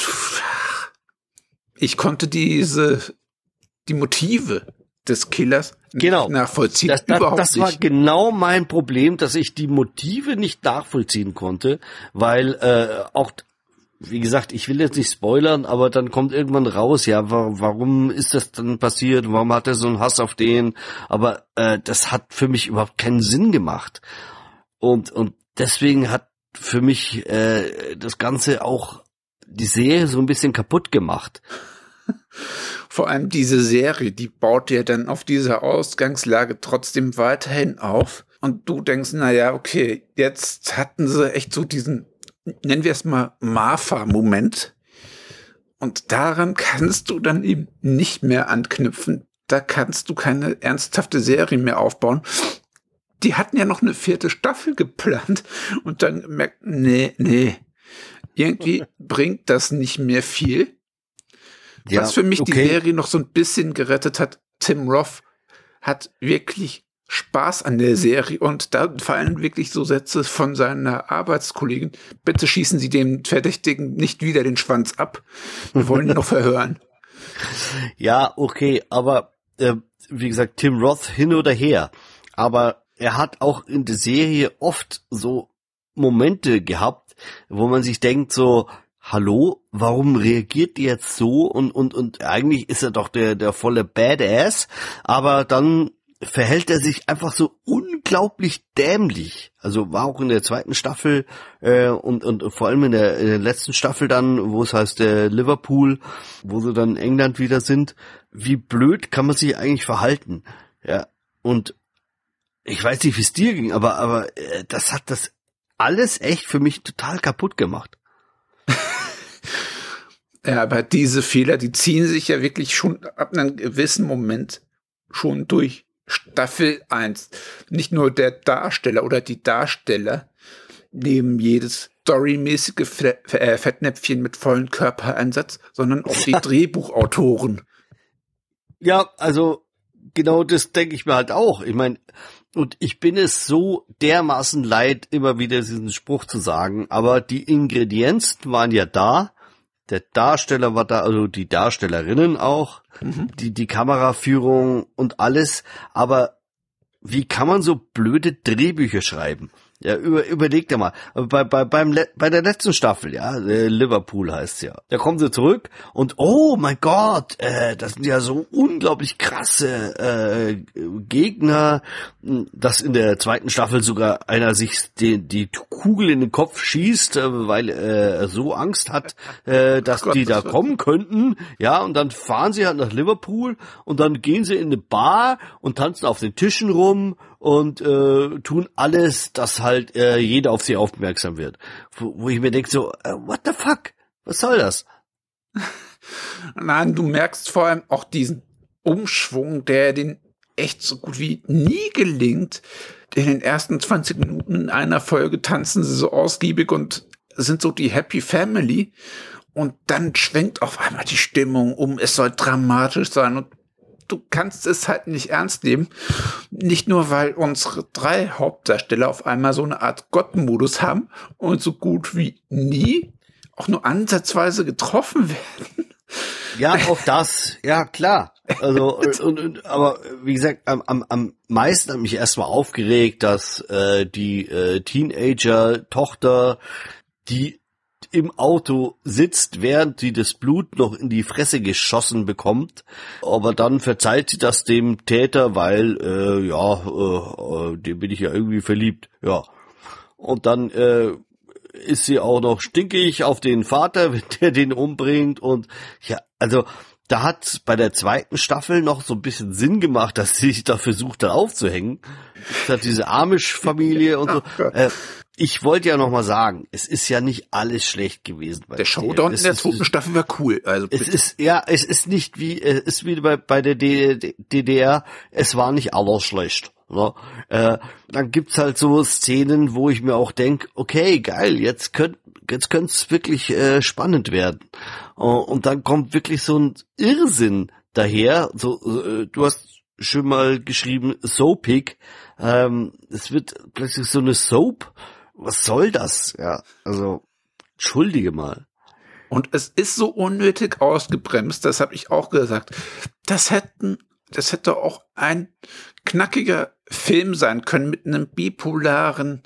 ich konnte diese, die Motive des Killers Genau. nicht nachvollziehen. Das, das, Überhaupt das war nicht. genau mein Problem, dass ich die Motive nicht nachvollziehen konnte, weil äh, auch, wie gesagt, ich will jetzt nicht spoilern, aber dann kommt irgendwann raus, ja, wa- warum ist das dann passiert, warum hat er so einen Hass auf den, aber äh, das hat für mich überhaupt keinen Sinn gemacht. Und und deswegen hat für mich äh, das Ganze auch die Serie so ein bisschen kaputt gemacht. Vor allem diese Serie, die baut ja dann auf dieser Ausgangslage trotzdem weiterhin auf. Und du denkst, na ja, okay, jetzt hatten sie echt so diesen, nennen wir es mal Marfa-Moment. Und daran kannst du dann eben nicht mehr anknüpfen. Da kannst du keine ernsthafte Serie mehr aufbauen. Die hatten ja noch eine vierte Staffel geplant. Und dann merkt, nee, nee, irgendwie bringt das nicht mehr viel. Ja, Was für mich okay. die Serie noch so ein bisschen gerettet hat, Tim Roth hat wirklich Spaß an der Serie und da fallen wirklich so Sätze von seiner Arbeitskollegin, bitte schießen Sie dem Verdächtigen nicht wieder den Schwanz ab, wir wollen ihn noch verhören. Ja, okay, aber äh, wie gesagt, Tim Roth hin oder her, aber er hat auch in der Serie oft so Momente gehabt, wo man sich denkt so, hallo, warum reagiert die jetzt so? Und, und, und eigentlich ist er doch der, der volle Badass, aber dann verhält er sich einfach so unglaublich dämlich. Also war auch in der zweiten Staffel äh, und, und vor allem in der, in der letzten Staffel dann, wo es heißt äh, Liverpool, wo sie dann in England wieder sind. Wie blöd kann man sich eigentlich verhalten? Ja, und ich weiß nicht, wie es dir ging, aber, aber äh, das hat das alles echt für mich total kaputt gemacht. Ja, aber diese Fehler, die ziehen sich ja wirklich schon ab einem gewissen Moment schon durch Staffel eins. Nicht nur der Darsteller oder die Darsteller nehmen jedes storymäßige Fettnäpfchen mit vollen Körpereinsatz, sondern auch die Drehbuchautoren. Ja, also genau das denke ich mir halt auch. Ich meine, und ich bin es so dermaßen leid, immer wieder diesen Spruch zu sagen, aber die Ingredienzen waren ja da. Der Darsteller war da, also die Darstellerinnen auch, mhm. die, die Kameraführung und alles. Aber wie kann man so blöde Drehbücher schreiben? Ja, über, überleg dir mal. Bei, bei, beim, bei der letzten Staffel, ja, Liverpool heißt's ja. Da kommen sie zurück und oh mein Gott, äh, das sind ja so unglaublich krasse äh, Gegner, dass in der zweiten Staffel sogar einer sich die, die Kugel in den Kopf schießt, äh, weil äh, er so Angst hat, äh, dass Gott, die das da kommen könnten. Ja, und dann fahren sie halt nach Liverpool und dann gehen sie in eine Bar und tanzen auf den Tischen rum und äh, tun alles, dass halt äh, jeder auf sie aufmerksam wird. Wo, wo ich mir denke so, äh, what the fuck? Was soll das? Nein, du merkst vor allem auch diesen Umschwung, der den echt so gut wie nie gelingt. In den ersten zwanzig Minuten in einer Folge tanzen sie so ausgiebig und sind so die Happy Family. Und dann schwenkt auf einmal die Stimmung um, es soll dramatisch sein und du kannst es halt nicht ernst nehmen. Nicht nur, weil unsere drei Hauptdarsteller auf einmal so eine Art Gottmodus haben und so gut wie nie auch nur ansatzweise getroffen werden. Ja, auch das. Ja, klar. Also, und, und, aber wie gesagt, am, am, am meisten hat mich erstmal aufgeregt, dass äh, die äh, Teenager-Tochter, die im Auto sitzt, während sie das Blut noch in die Fresse geschossen bekommt, aber dann verzeiht sie das dem Täter, weil äh, ja, äh, dem bin ich ja irgendwie verliebt, ja. Und dann äh, ist sie auch noch stinkig auf den Vater, wenn der den umbringt und ja, also da hat bei der zweiten Staffel noch so ein bisschen Sinn gemacht, dass sie sich da versucht, da aufzuhängen. Das hat diese Amish-Familie und so. Äh, ich wollte ja noch mal sagen, es ist ja nicht alles schlecht gewesen. Bei der Showdown in der zweiten ist, Staffel war cool. Also es ist ja, es ist nicht wie, es ist wie bei, bei der D D R. Es war nicht alles schlecht. Ne? Äh, dann gibt's halt so Szenen, wo ich mir auch denk, okay, geil, jetzt könnt jetzt könnte es wirklich äh, spannend werden. Uh, und dann kommt wirklich so ein Irrsinn daher. So, äh, du hast schon mal geschrieben, soapig. Ähm, es wird plötzlich so eine Soap. Was soll das? Ja, also entschuldige mal. Und es ist so unnötig ausgebremst, das habe ich auch gesagt. Das hätten, das hätte auch ein knackiger Film sein können mit einem bipolaren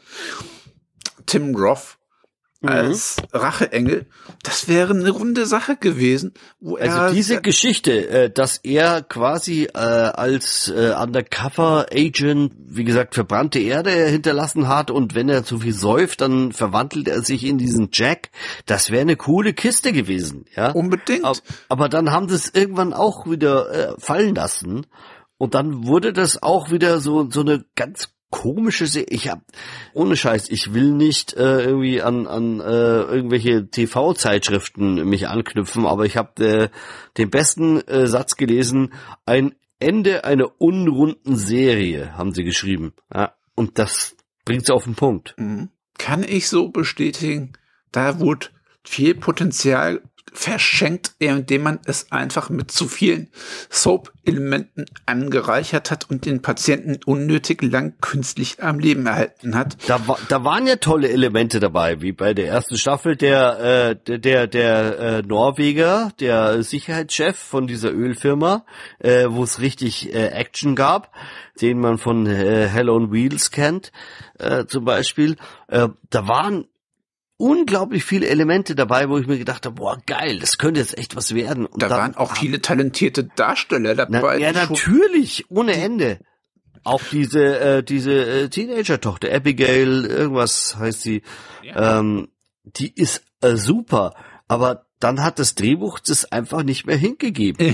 Tim Roth als mhm. Racheengel. Das wäre eine runde Sache gewesen. Wo also er diese Geschichte, äh, dass er quasi äh, als äh, Undercover-Agent, wie gesagt, verbrannte Erde hinterlassen hat und wenn er zu viel säuft, dann verwandelt er sich in diesen Jack. Das wäre eine coole Kiste gewesen. Ja, unbedingt. Aber, aber dann haben sie es irgendwann auch wieder äh, fallen lassen und dann wurde das auch wieder so so eine ganz komische Se- ich hab ohne Scheiß, ich will nicht äh, irgendwie an an äh, irgendwelche T V-Zeitschriften mich anknüpfen, aber ich habe äh, den besten äh, Satz gelesen, ein Ende einer unrunden Serie, haben sie geschrieben. Ja, und das bringt's auf den Punkt. Mhm. Kann ich so bestätigen, da wurde viel Potenzial verschenkt, indem man es einfach mit zu vielen Soap-Elementen angereichert hat und den Patienten unnötig lang künstlich am Leben erhalten hat. Da, wa- da waren ja tolle Elemente dabei, wie bei der ersten Staffel der äh, der der, der äh, Norweger, der Sicherheitschef von dieser Ölfirma, äh, wo es richtig äh, Action gab, den man von äh, Hell on Wheels kennt, äh, zum Beispiel. Äh, da waren unglaublich viele Elemente dabei, wo ich mir gedacht habe, boah, geil, das könnte jetzt echt was werden. Und da dann, waren auch viele talentierte Darsteller dabei. Na, ja, natürlich, ohne Ende. Auch diese äh, diese äh, Teenager-Tochter, Abigail, irgendwas heißt sie, ja. ähm, die ist äh, super, aber dann hat das Drehbuch das einfach nicht mehr hingegeben.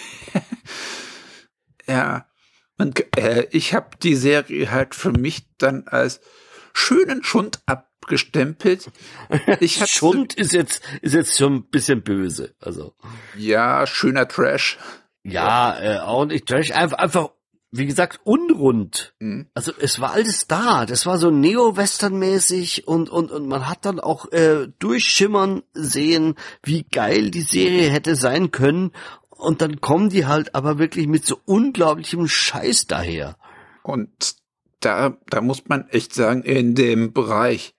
Ja, und, äh, ich habe die Serie halt für mich dann als schönen Schund abgestempelt. Ich Schund ist jetzt ist jetzt schon ein bisschen böse, also ja, schöner Trash. Ja, äh, auch nicht Trash, einfach einfach wie gesagt unrund. Mhm. Also es war alles da, das war so Neo-Western-mäßig und und und man hat dann auch äh, durchschimmern sehen, wie geil die Serie hätte sein können und dann kommen die halt aber wirklich mit so unglaublichem Scheiß daher. Und Da, da muss man echt sagen, in dem Bereich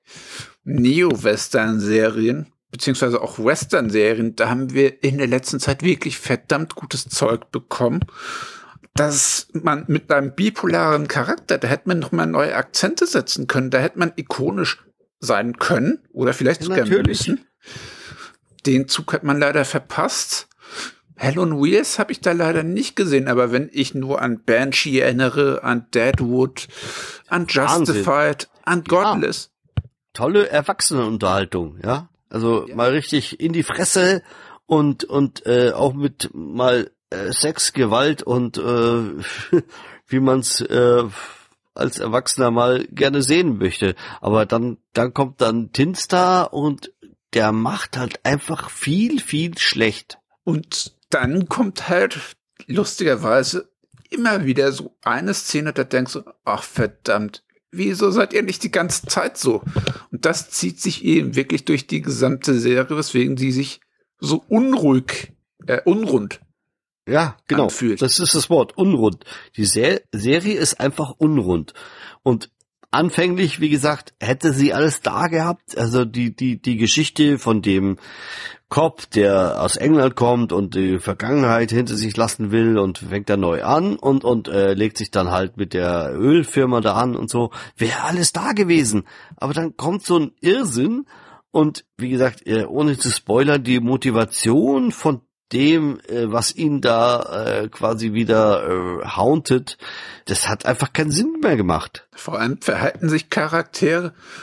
Neo-Western-Serien, beziehungsweise auch Western-Serien, da haben wir in der letzten Zeit wirklich verdammt gutes Zeug bekommen, dass man mit einem bipolaren Charakter, da hätte man noch mal neue Akzente setzen können, da hätte man ikonisch sein können oder vielleicht ja, sogar natürlich. müssen. Den Zug hat man leider verpasst. Hell on Wheels habe ich da leider nicht gesehen, aber wenn ich nur an Banshee erinnere, an Deadwood, an Justified, Wahnsinn. An Godless. Ja. Tolle Erwachsenenunterhaltung, ja. Also ja. Mal richtig in die Fresse und und äh, auch mit mal äh, Sex, Gewalt und äh, wie man's äh, als Erwachsener mal gerne sehen möchte. Aber dann dann kommt dann Tinstar und der macht halt einfach viel, viel schlecht. Und dann kommt halt lustigerweise immer wieder so eine Szene, da denkst du, ach verdammt, wieso seid ihr nicht die ganze Zeit so? Und das zieht sich eben wirklich durch die gesamte Serie, weswegen sie sich so unruhig, äh, unrund ja, genau, anfühlt. Das ist das Wort, unrund. Die Se- Serie ist einfach unrund. Und anfänglich, wie gesagt, hätte sie alles da gehabt, also die die die Geschichte von dem Cop, der aus England kommt und die Vergangenheit hinter sich lassen will und fängt dann neu an und und äh, legt sich dann halt mit der Ölfirma da an und so, wäre alles da gewesen. Aber dann kommt so ein Irrsinn und wie gesagt, äh, ohne zu spoilern, die Motivation von dem, äh, was ihn da äh, quasi wieder äh, hauntet, das hat einfach keinen Sinn mehr gemacht. Vor allem verhalten sich Charaktere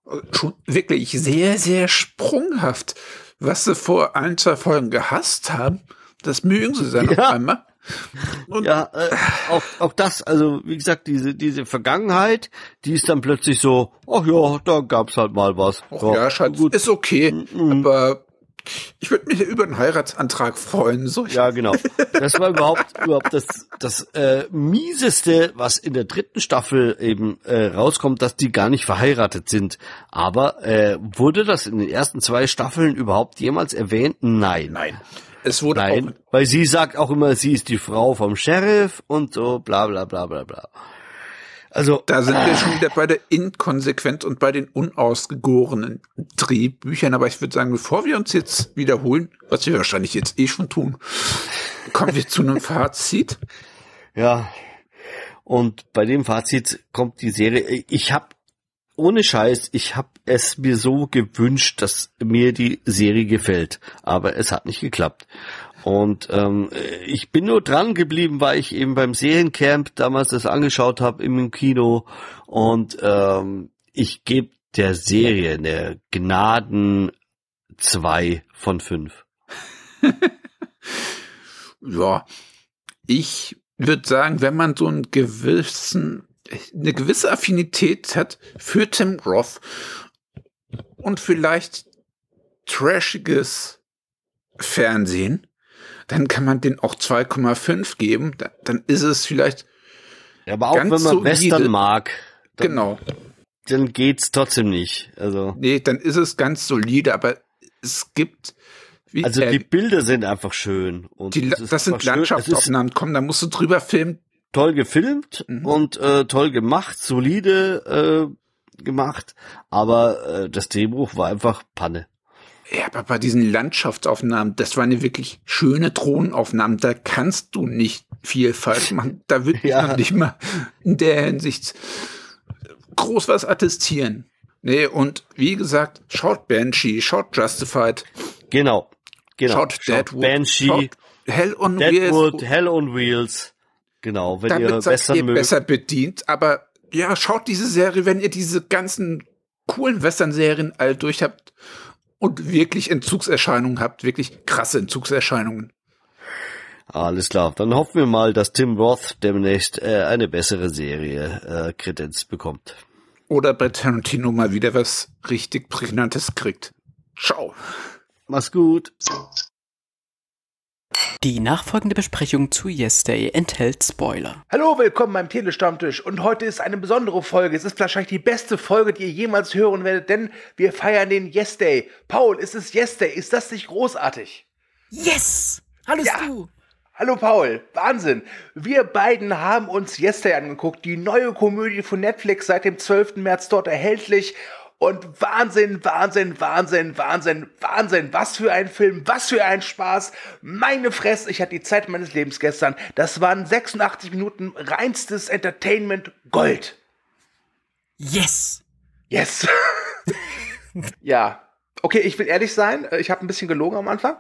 schon wirklich sehr, sehr sprunghaft. Was sie vor ein, zwei Folgen gehasst haben, das mögen sie dann ja. auf einmal. Und ja, äh, auch, auch das, also wie gesagt, diese diese Vergangenheit, die ist dann plötzlich so, ach ja, da gab's halt mal was. ach so, ja, Schatz, gut. ist okay, Mhm. aber ich würde mich über einen Heiratsantrag freuen. So. Ja, genau. Das war überhaupt überhaupt das das äh, mieseste, was in der dritten Staffel eben äh, rauskommt, dass die gar nicht verheiratet sind. Aber äh, wurde das in den ersten zwei Staffeln überhaupt jemals erwähnt? Nein. Nein. Es wurde Nein, auch, weil sie sagt auch immer, sie ist die Frau vom Sheriff und so, bla bla bla bla bla. Also da sind wir schon wieder bei der Inkonsequenz und bei den unausgegorenen Drehbüchern. Aber ich würde sagen, bevor wir uns jetzt wiederholen, was wir wahrscheinlich jetzt eh schon tun, kommen wir zu einem Fazit. Ja, und bei dem Fazit kommt die Serie, ich habe, ohne Scheiß, ich habe es mir so gewünscht, dass mir die Serie gefällt, aber es hat nicht geklappt. Und ähm, ich bin nur dran geblieben, weil ich eben beim Seriencamp damals das angeschaut habe im Kino, und ähm, ich gebe der Serie eine Gnaden zwei von fünf. Ja, ich würde sagen, wenn man so einen gewissen, eine gewisse Affinität hat für Tim Roth und vielleicht trashiges Fernsehen, dann kann man den auch zwei Komma fünf geben. Da, dann ist es vielleicht Ja, aber auch ganz wenn man solide. Western mag, dann, Genau. dann geht's trotzdem nicht. Also, Nee, dann ist es ganz solide, aber es gibt wie, also äh, die Bilder sind einfach schön. Und die, es ist das sind einfach schön. Es ist Landschaftsaufnahmen. Komm, da musst du drüber filmen. toll gefilmt Mhm. und äh, toll gemacht, solide äh, gemacht, aber äh, das Drehbuch war einfach Panne. Ja, aber bei diesen Landschaftsaufnahmen, das waren ja wirklich schöne Drohnenaufnahmen, da kannst du nicht viel falsch machen. Da würde ich Ja. noch nicht mal in der Hinsicht groß was attestieren. Nee, und wie gesagt, schaut Banshee, schaut Justified, Genau, genau. schaut Deadwood, Banshee, schaut Hell on Deadwood, Wheels. Hell on Wheels. Genau, wenn ihr Damit seid Western ihr mögt. besser bedient, aber ja, schaut diese Serie, wenn ihr diese ganzen coolen Western-Serien all durch habt und wirklich Entzugserscheinungen habt, wirklich krasse Entzugserscheinungen. Alles klar, dann hoffen wir mal, dass Tim Roth demnächst äh, eine bessere Serie äh, Kredenz bekommt. Oder bei Tarantino mal wieder was richtig Prägnantes kriegt. Ciao. Mach's gut. Die nachfolgende Besprechung zu Yesterday enthält Spoiler. Hallo, willkommen beim Telestammtisch. Und heute ist eine besondere Folge. Es ist wahrscheinlich die beste Folge, die ihr jemals hören werdet, denn wir feiern den Yes Day. Paul, ist es Yes Day? Ist das nicht großartig? Yes! Hallo Ja. du! Hallo Paul, Wahnsinn. Wir beiden haben uns Yes Day angeguckt, die neue Komödie von Netflix, seit dem zwölften März dort erhältlich. Und Wahnsinn, Wahnsinn, Wahnsinn, Wahnsinn, Wahnsinn. Was für ein Film, was für ein Spaß. Meine Fresse, ich hatte die Zeit meines Lebens gestern. Das waren sechsundachtzig Minuten reinstes Entertainment Gold. Yes! Yes. Ja. Okay, ich will ehrlich sein, ich habe ein bisschen gelogen am Anfang.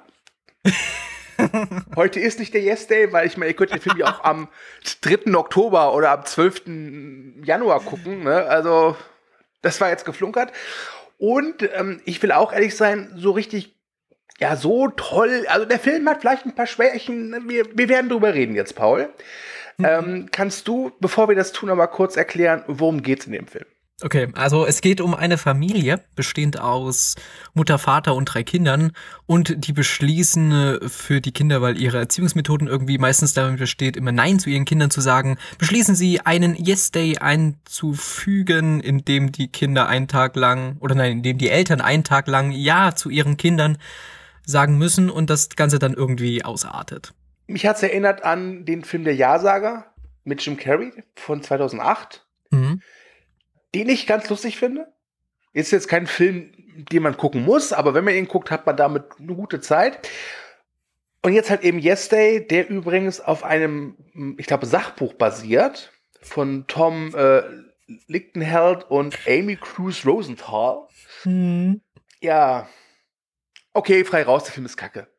Heute ist nicht der Yes Day, weil ich meine, ihr könnt den Film ja auch am dritten Oktober oder am zwölften Januar gucken. Ne? Also, das war jetzt geflunkert. Und ähm, ich will auch ehrlich sein, so richtig, ja, so toll. Also, der Film hat vielleicht ein paar Schwächen. Wir, wir werden drüber reden jetzt, Paul. Mhm. Ähm, kannst du, bevor wir das tun, aber kurz erklären, worum geht's in dem Film? Okay, also es geht um eine Familie, bestehend aus Mutter, Vater und drei Kindern, und die beschließen äh, für die Kinder, weil ihre Erziehungsmethoden irgendwie meistens damit besteht, immer Nein zu ihren Kindern zu sagen, beschließen sie, einen Yes-Day einzufügen, in dem die Kinder einen Tag lang, oder nein, in dem die Eltern einen Tag lang Ja zu ihren Kindern sagen müssen und das Ganze dann irgendwie ausartet. Mich hat's erinnert an den Film Der Ja-Sager mit Jim Carrey von zweitausendacht. Mhm. Den ich ganz lustig finde. Ist jetzt kein Film, den man gucken muss, aber wenn man ihn guckt, hat man damit eine gute Zeit. Und jetzt halt eben Yes Day, der übrigens auf einem, ich glaube, Sachbuch basiert von Tom äh, Lichtenheld und Amy Cruz Rosenthal. Mhm. Ja. Okay, frei raus, der Film ist kacke.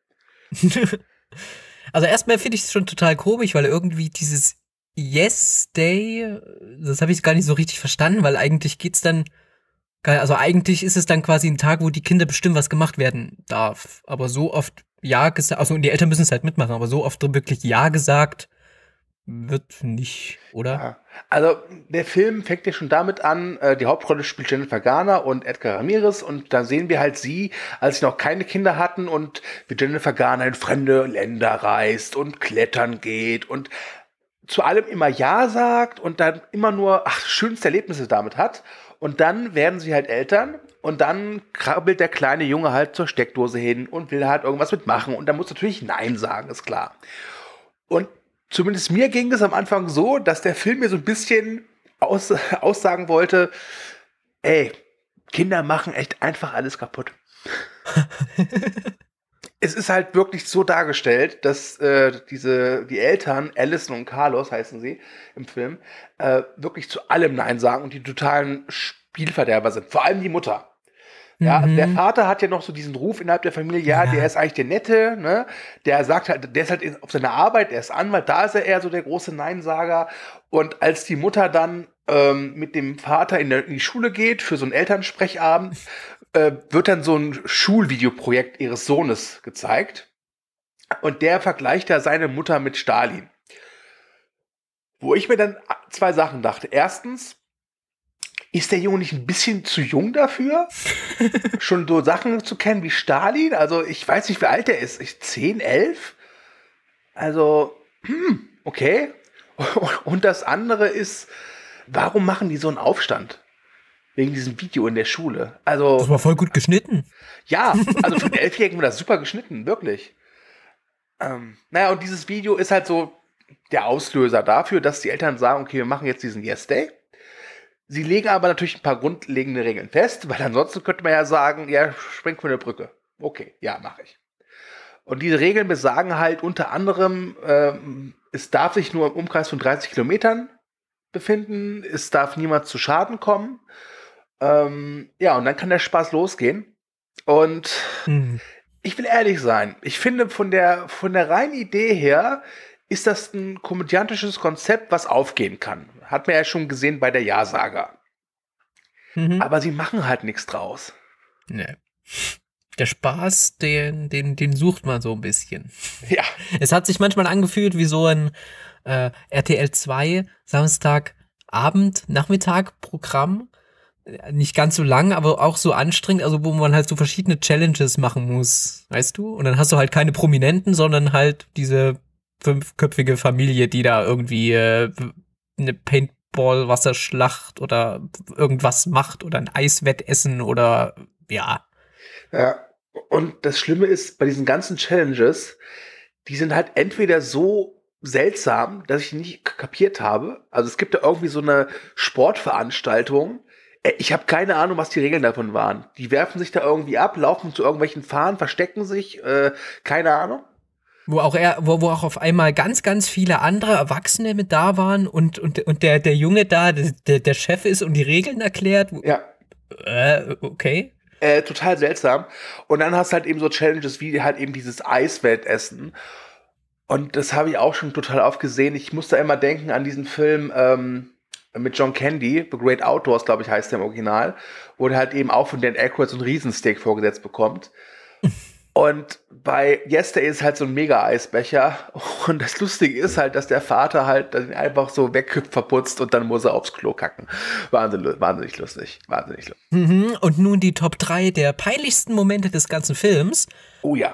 Also erstmal finde ich es schon total komisch, weil irgendwie dieses Yes Day, das habe ich gar nicht so richtig verstanden, weil eigentlich geht's dann Geil, also eigentlich ist es dann quasi ein Tag, wo die Kinder bestimmen, was gemacht werden darf. Aber so oft Ja gesagt, also und die Eltern müssen es halt mitmachen, aber so oft wirklich Ja gesagt wird nicht, oder? Ja. Also der Film fängt ja schon damit an, äh, die Hauptrolle spielt Jennifer Garner und Edgar Ramirez und da sehen wir halt sie, als sie noch keine Kinder hatten und wie Jennifer Garner in fremde Länder reist und klettern geht und zu allem immer Ja sagt und dann immer nur ach, schönste Erlebnisse damit hat. Und dann werden sie halt Eltern und dann krabbelt der kleine Junge halt zur Steckdose hin und will halt irgendwas mitmachen und dann muss natürlich Nein sagen, ist klar. Und zumindest mir ging es am Anfang so, dass der Film mir so ein bisschen aus, aussagen wollte, ey, Kinder machen echt einfach alles kaputt. Es ist halt wirklich so dargestellt, dass äh, diese die Eltern, Alison und Carlos heißen sie im Film, äh, wirklich zu allem Nein sagen und die totalen Spielverderber sind. Vor allem die Mutter. Ja, Mhm. der Vater hat ja noch so diesen Ruf innerhalb der Familie, ja, Ja. der ist eigentlich der Nette, ne? Der sagt halt, der ist halt auf seiner Arbeit, der ist Anwalt, da ist er eher so der große Neinsager. Und als die Mutter dann ähm, mit dem Vater in, der, in die Schule geht für so einen Elternsprechabend, äh, wird dann so ein Schulvideoprojekt ihres Sohnes gezeigt. Und der vergleicht da seine Mutter mit Stalin. Wo ich mir dann zwei Sachen dachte. Erstens, ist der Junge nicht ein bisschen zu jung dafür, schon so Sachen zu kennen wie Stalin? Also ich weiß nicht, wie alt er ist. Ich, zehn, elf? Also, hm, okay. Und das andere ist, warum machen die so einen Aufstand? Wegen diesem Video in der Schule. Also, Das war voll gut geschnitten. ja, also für den Elfjährigen war das super geschnitten, wirklich. Ähm, naja, und dieses Video ist halt so der Auslöser dafür, dass die Eltern sagen, okay, wir machen jetzt diesen Yes Day. Sie legen aber natürlich ein paar grundlegende Regeln fest, weil ansonsten könnte man ja sagen, ja, spring von der Brücke. Okay, ja, mache ich. Und diese Regeln besagen halt unter anderem, ähm, es darf sich nur im Umkreis von dreißig Kilometern befinden, es darf niemand zu Schaden kommen. Ähm, ja, und dann kann der Spaß losgehen. Und Mhm. ich will ehrlich sein, ich finde von der, von der reinen Idee her ist das ein komödiantisches Konzept, was aufgehen kann. Hat man ja schon gesehen bei der Ja-Saga. Mhm. Aber sie machen halt nichts draus. Nee. Der Spaß, den, den, den sucht man so ein bisschen. Ja, Es hat sich manchmal angefühlt wie so ein äh, R T L zwei Samstagabend, Nachmittag Programm. Äh, Nicht ganz so lang, aber auch so anstrengend, also wo man halt so verschiedene Challenges machen muss, weißt du? Und dann hast du halt keine Prominenten, sondern halt diese fünfköpfige Familie, die da irgendwie äh, eine Paintball-Wasserschlacht oder irgendwas macht oder ein Eiswettessen oder ja. ja. Und das Schlimme ist, bei diesen ganzen Challenges, die sind halt entweder so seltsam, dass ich nicht kapiert habe. Also es gibt da irgendwie so eine Sportveranstaltung. Äh, Ich habe keine Ahnung, was die Regeln davon waren. Die werfen sich da irgendwie ab, laufen zu irgendwelchen Fahnen, verstecken sich, äh, keine Ahnung. Wo auch er, wo, wo auch auf einmal ganz, ganz viele andere Erwachsene mit da waren und, und, und der, der Junge da, der, der Chef ist und die Regeln erklärt. Ja, Äh, okay. äh, total seltsam. Und dann hast du halt eben so Challenges wie halt eben dieses Eiswettessen. Und das habe ich auch schon total oft gesehen. Ich muss da immer denken an diesen Film ähm, mit John Candy, The Great Outdoors, glaube ich, heißt der im Original, wo der halt eben auch von Dan Aykroyd so einen Riesensteak vorgesetzt bekommt. Und bei Yesterday ist halt so ein Mega-Eisbecher. Und das Lustige ist halt, dass der Vater halt den einfach so weg verputzt und dann muss er aufs Klo kacken. Wahnsinnig, wahnsinnig lustig. Wahnsinnig lustig. Mhm. Und nun die Top drei der peinlichsten Momente des ganzen Films. Oh ja.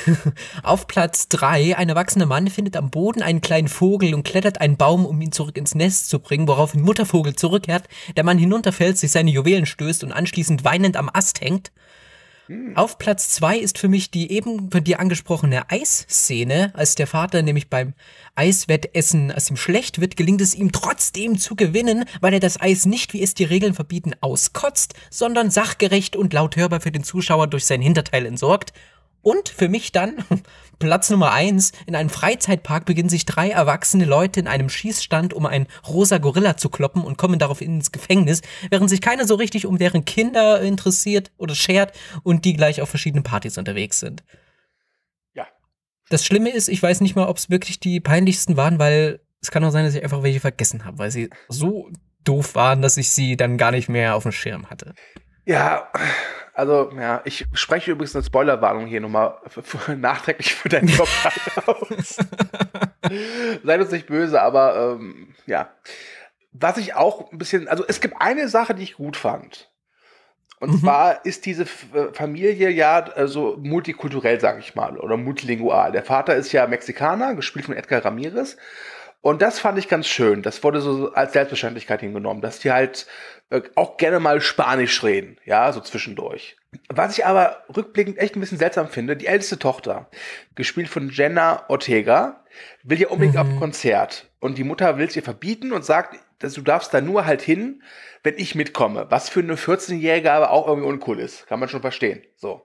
Auf Platz drei, ein erwachsener Mann findet am Boden einen kleinen Vogel und klettert einen Baum, um ihn zurück ins Nest zu bringen, woraufhin Muttervogel zurückkehrt, der Mann hinunterfällt, sich seine Juwelen stößt und anschließend weinend am Ast hängt. Auf Platz zwei ist für mich die eben von dir angesprochene Eisszene, als der Vater nämlich beim Eiswettessen, als ihm schlecht wird, gelingt es ihm trotzdem zu gewinnen, weil er das Eis nicht, wie es die Regeln verbieten, auskotzt, sondern sachgerecht und laut hörbar für den Zuschauer durch sein Hinterteil entsorgt. Und für mich dann Platz Nummer eins, in einem Freizeitpark beginnen sich drei erwachsene Leute in einem Schießstand um einen rosa Gorilla zu kloppen und kommen daraufhin ins Gefängnis, während sich keiner so richtig um deren Kinder interessiert oder schert und die gleich auf verschiedenen Partys unterwegs sind. Ja. Das Schlimme ist, ich weiß nicht mal, ob es wirklich die peinlichsten waren, weil es kann auch sein, dass ich einfach welche vergessen habe, weil sie so doof waren, dass ich sie dann gar nicht mehr auf dem Schirm hatte. Ja, also, ja, ich spreche übrigens eine Spoilerwarnung hier nochmal f- f- nachträglich für deinen Top aus. Seid uns nicht böse, aber ähm, ja. Was ich auch ein bisschen, also es gibt eine Sache, die ich gut fand. Und Mhm. zwar ist diese F- äh, Familie ja äh, so multikulturell, sag ich mal, oder multilingual. Der Vater ist ja Mexikaner, gespielt von Edgar Ramirez. Und das fand ich ganz schön. Das wurde so als Selbstverständlichkeit hingenommen, dass die halt äh, auch gerne mal Spanisch reden, ja, so zwischendurch. Was ich aber rückblickend echt ein bisschen seltsam finde, die älteste Tochter, gespielt von Jenna Ortega, will ja unbedingt Mhm. auf ein Konzert. Und die Mutter will es ihr verbieten und sagt, dass du darfst da nur halt hin, wenn ich mitkomme. Was für eine vierzehnjährige aber auch irgendwie uncool ist. Kann man schon verstehen. So.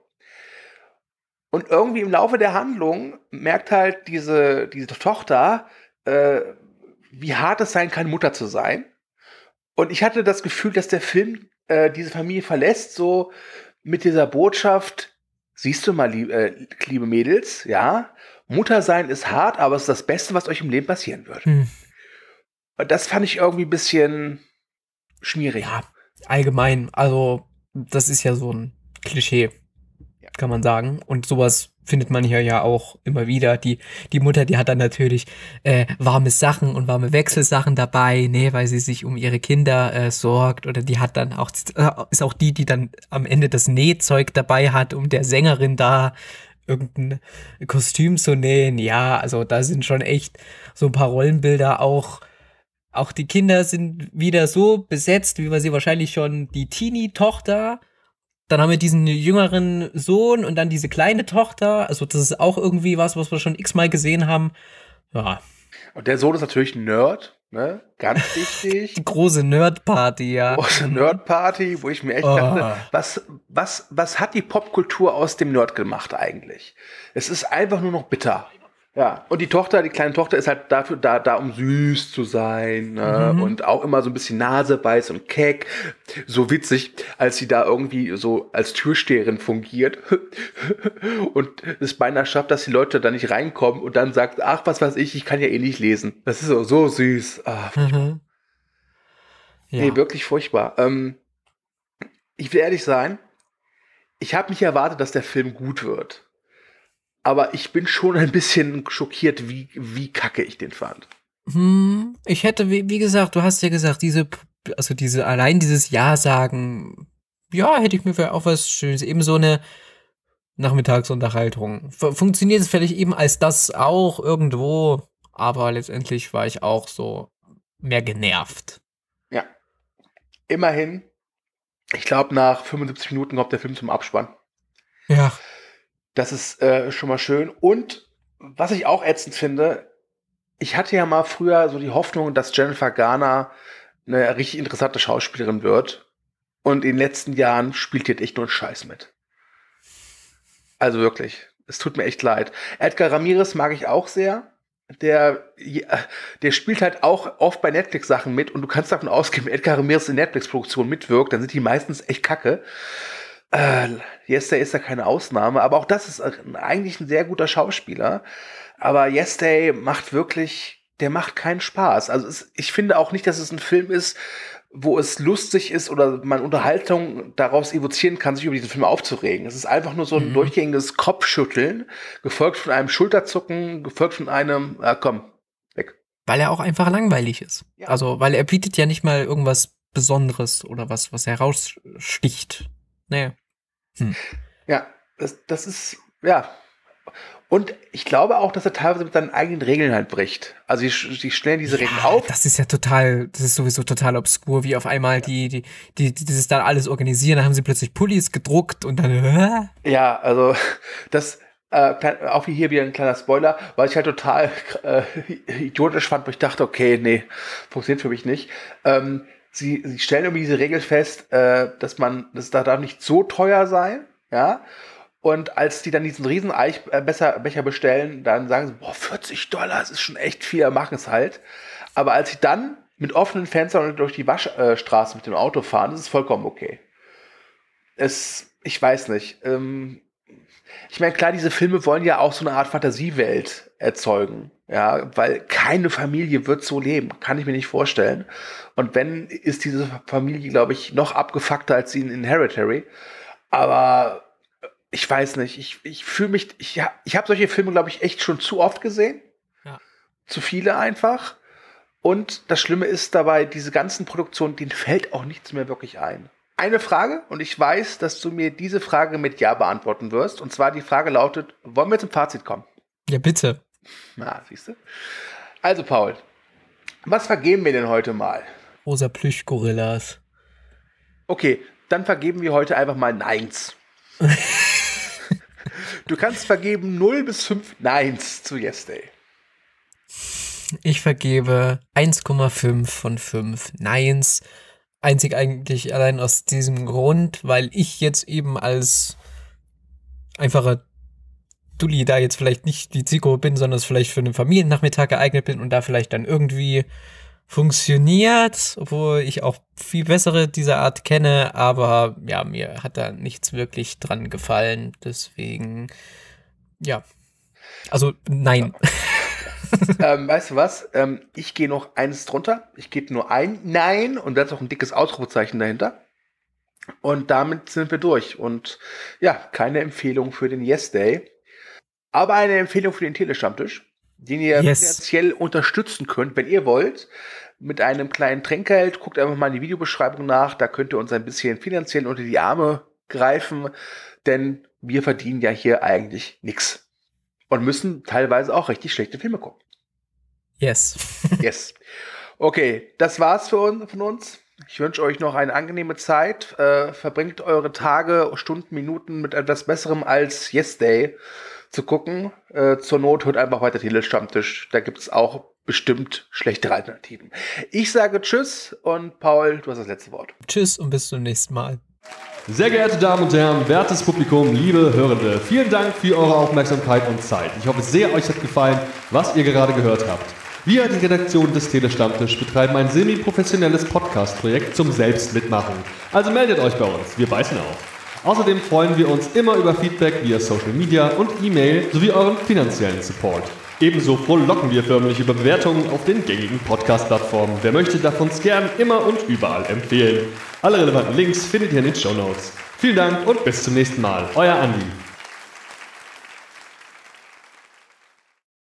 Und irgendwie im Laufe der Handlung merkt halt diese, diese Tochter, äh, wie hart es sein kann, Mutter zu sein. Und ich hatte das Gefühl, dass der Film äh, diese Familie verlässt, so mit dieser Botschaft, siehst du mal, lieb, äh, liebe Mädels, ja, Mutter sein ist hart, aber es ist das Beste, was euch im Leben passieren wird. Hm. Und das fand ich irgendwie ein bisschen schmierig. Ja, allgemein, also das ist ja so ein Klischee, Ja. kann man sagen. Und sowas findet man hier ja auch immer wieder. Die, die Mutter, die hat dann natürlich äh, warme Sachen und warme Wechselsachen dabei, ne, weil sie sich um ihre Kinder äh, sorgt. Oder die hat dann auch, äh, ist auch die, die dann am Ende das Nähzeug dabei hat, um der Sängerin da irgendein Kostüm zu nähen. Ja, also da sind schon echt so ein paar Rollenbilder auch. Auch die Kinder sind wieder so besetzt, wie wir sie wahrscheinlich schon, die Teenie-Tochter, dann haben wir diesen jüngeren Sohn und dann diese kleine Tochter. Also das ist auch irgendwie was, was wir schon x-mal gesehen haben. Ja, Und der Sohn ist natürlich ein Nerd, ne? Ganz wichtig. die große Nerd-Party, ja. Große Nerd-Party, wo ich mir echt Oh. dachte, was, was, was hat die Popkultur aus dem Nerd gemacht eigentlich? Es ist einfach nur noch bitter. Ja, und die Tochter, die kleine Tochter ist halt dafür da, da um süß zu sein, ne? Mhm. Und auch immer so ein bisschen nasebeiß und keck. So witzig, als sie da irgendwie so als Türsteherin fungiert und es beinahe schafft, dass die Leute da nicht reinkommen und dann sagt, ach, was weiß ich, ich kann ja eh nicht lesen. Das ist so, so süß. Ah, Mhm. Ja. Nee, wirklich furchtbar. Ähm, ich will ehrlich sein, ich habe nicht erwartet, dass der Film gut wird. Aber ich bin schon ein bisschen schockiert, wie, wie kacke ich den fand. Hm, ich hätte, wie, wie gesagt, du hast ja gesagt, diese, also diese, allein dieses Ja sagen, ja, hätte ich mir für auch was Schönes, eben so eine Nachmittagsunterhaltung. F- Funktioniert es vielleicht eben als das auch irgendwo, aber letztendlich war ich auch so mehr genervt. Ja. Immerhin, ich glaube, nach fünfundsiebzig Minuten kommt der Film zum Abspann. Ja. Das ist äh, schon mal schön. Und was ich auch ätzend finde, ich hatte ja mal früher so die Hoffnung, dass Jennifer Garner eine richtig interessante Schauspielerin wird. Und in den letzten Jahren spielt die jetzt echt nur einen Scheiß mit. Also wirklich, es tut mir echt leid. Edgar Ramirez mag ich auch sehr. Der, der spielt halt auch oft bei Netflix-Sachen mit. Und du kannst davon ausgehen, wenn Edgar Ramirez in Netflix-Produktionen mitwirkt, dann sind die meistens echt kacke. Äh, Yesterday ist da keine Ausnahme, aber auch das ist eigentlich ein sehr guter Schauspieler. Aber Yesterday macht wirklich, der macht keinen Spaß. Also es, ich finde auch nicht, dass es ein Film ist, wo es lustig ist oder man Unterhaltung daraus evozieren kann, sich über diesen Film aufzuregen. Es ist einfach nur so ein Mhm. durchgängiges Kopfschütteln, gefolgt von einem Schulterzucken, gefolgt von einem, ah, komm, weg. Weil er auch einfach langweilig ist. Ja. Also, weil er bietet ja nicht mal irgendwas Besonderes oder was, was heraussticht. Nee. Ja, das, das ist, ja. Und ich glaube auch, dass er teilweise mit seinen eigenen Regeln halt bricht. Also sie, sie stellen diese Regeln auf. Das ist ja total, das ist sowieso total obskur, wie auf einmal die, die, die, die das dann alles organisieren, dann haben sie plötzlich Pullis gedruckt und dann, äh? Ja, also das, äh, klein- auch wie hier wieder ein kleiner Spoiler, weil ich halt total äh, idiotisch fand, wo ich dachte, okay, nee, funktioniert für mich nicht. Ähm, sie, sie stellen irgendwie diese Regel fest, äh, dass man, das da darf nicht so teuer sein, ja. Und als die dann diesen riesen Eichbecher bestellen, dann sagen sie, boah, vierzig Dollar, das ist schon echt viel, machen es halt. Aber als sie dann mit offenen Fenstern durch die Waschstraße mit dem Auto fahren, ist es vollkommen okay. Es, ich weiß nicht. Ähm, Ich meine, klar, diese Filme wollen ja auch so eine Art Fantasiewelt erzeugen. Ja, weil keine Familie wird so leben. Kann ich mir nicht vorstellen. Und wenn, ist diese Familie, glaube ich, noch abgefuckter als sie in Hereditary. Aber ich weiß nicht. Ich, ich fühle mich, ich, ich habe solche Filme, glaube ich, echt schon zu oft gesehen. Ja. Zu viele einfach. Und das Schlimme ist dabei, diese ganzen Produktionen, denen fällt auch nichts mehr wirklich ein. Eine Frage, und ich weiß, dass du mir diese Frage mit Ja beantworten wirst. Und zwar die Frage lautet, wollen wir zum Fazit kommen? Ja, bitte. Na, siehst du? Also, Paul, was vergeben wir denn heute mal? Rosa Plüschgorillas. Okay, dann vergeben wir heute einfach mal Neins. Du kannst vergeben null bis fünf Neins zu Yesterday. Ich vergebe eins Komma fünf von fünf Neins. Einzig eigentlich allein aus diesem Grund, weil ich jetzt eben als einfacher Dulli da jetzt vielleicht nicht die Zielgruppe bin, sondern es vielleicht für einen Familiennachmittag geeignet bin und da vielleicht dann irgendwie funktioniert, obwohl ich auch viel bessere dieser Art kenne, aber ja, mir hat da nichts wirklich dran gefallen, deswegen ja, also nein. ähm, weißt du was, ähm, ich gehe noch eins drunter, ich gebe nur ein Nein und da ist auch ein dickes Ausrufezeichen dahinter und damit sind wir durch und ja, keine Empfehlung für den Yes-Day. Aber eine Empfehlung für den Telestammtisch, den ihr yes. finanziell unterstützen könnt, wenn ihr wollt, mit einem kleinen Trinkgeld. Guckt einfach mal in die Videobeschreibung nach, da könnt ihr uns ein bisschen finanziell unter die Arme greifen, denn wir verdienen ja hier eigentlich nichts und müssen teilweise auch richtig schlechte Filme gucken. Yes. Yes. Okay, das war's für uns, von uns. Ich wünsche euch noch eine angenehme Zeit. Äh, verbringt eure Tage, Stunden, Minuten mit etwas Besserem als Yesterday zu gucken. Äh, zur Not hört einfach weiter Telestammtisch. Da gibt es auch bestimmt schlechtere Alternativen. Ich sage Tschüss und Paul, du hast das letzte Wort. Tschüss und bis zum nächsten Mal. Sehr geehrte Damen und Herren, wertes Publikum, liebe Hörende, vielen Dank für eure Aufmerksamkeit und Zeit. Ich hoffe sehr, euch hat gefallen, was ihr gerade gehört habt. Wir, die Redaktion des Telestammtisch, betreiben ein semi-professionelles Podcast-Projekt zum Selbstmitmachen. Also meldet euch bei uns, wir beißen auf. Außerdem freuen wir uns immer über Feedback via Social Media und E-Mail sowie euren finanziellen Support. Ebenso frohlocken wir förmlich über Bewertungen auf den gängigen Podcast-Plattformen. Wer möchte, darf uns gern immer und überall empfehlen. Alle relevanten Links findet ihr in den Shownotes. Vielen Dank und bis zum nächsten Mal. Euer Andi.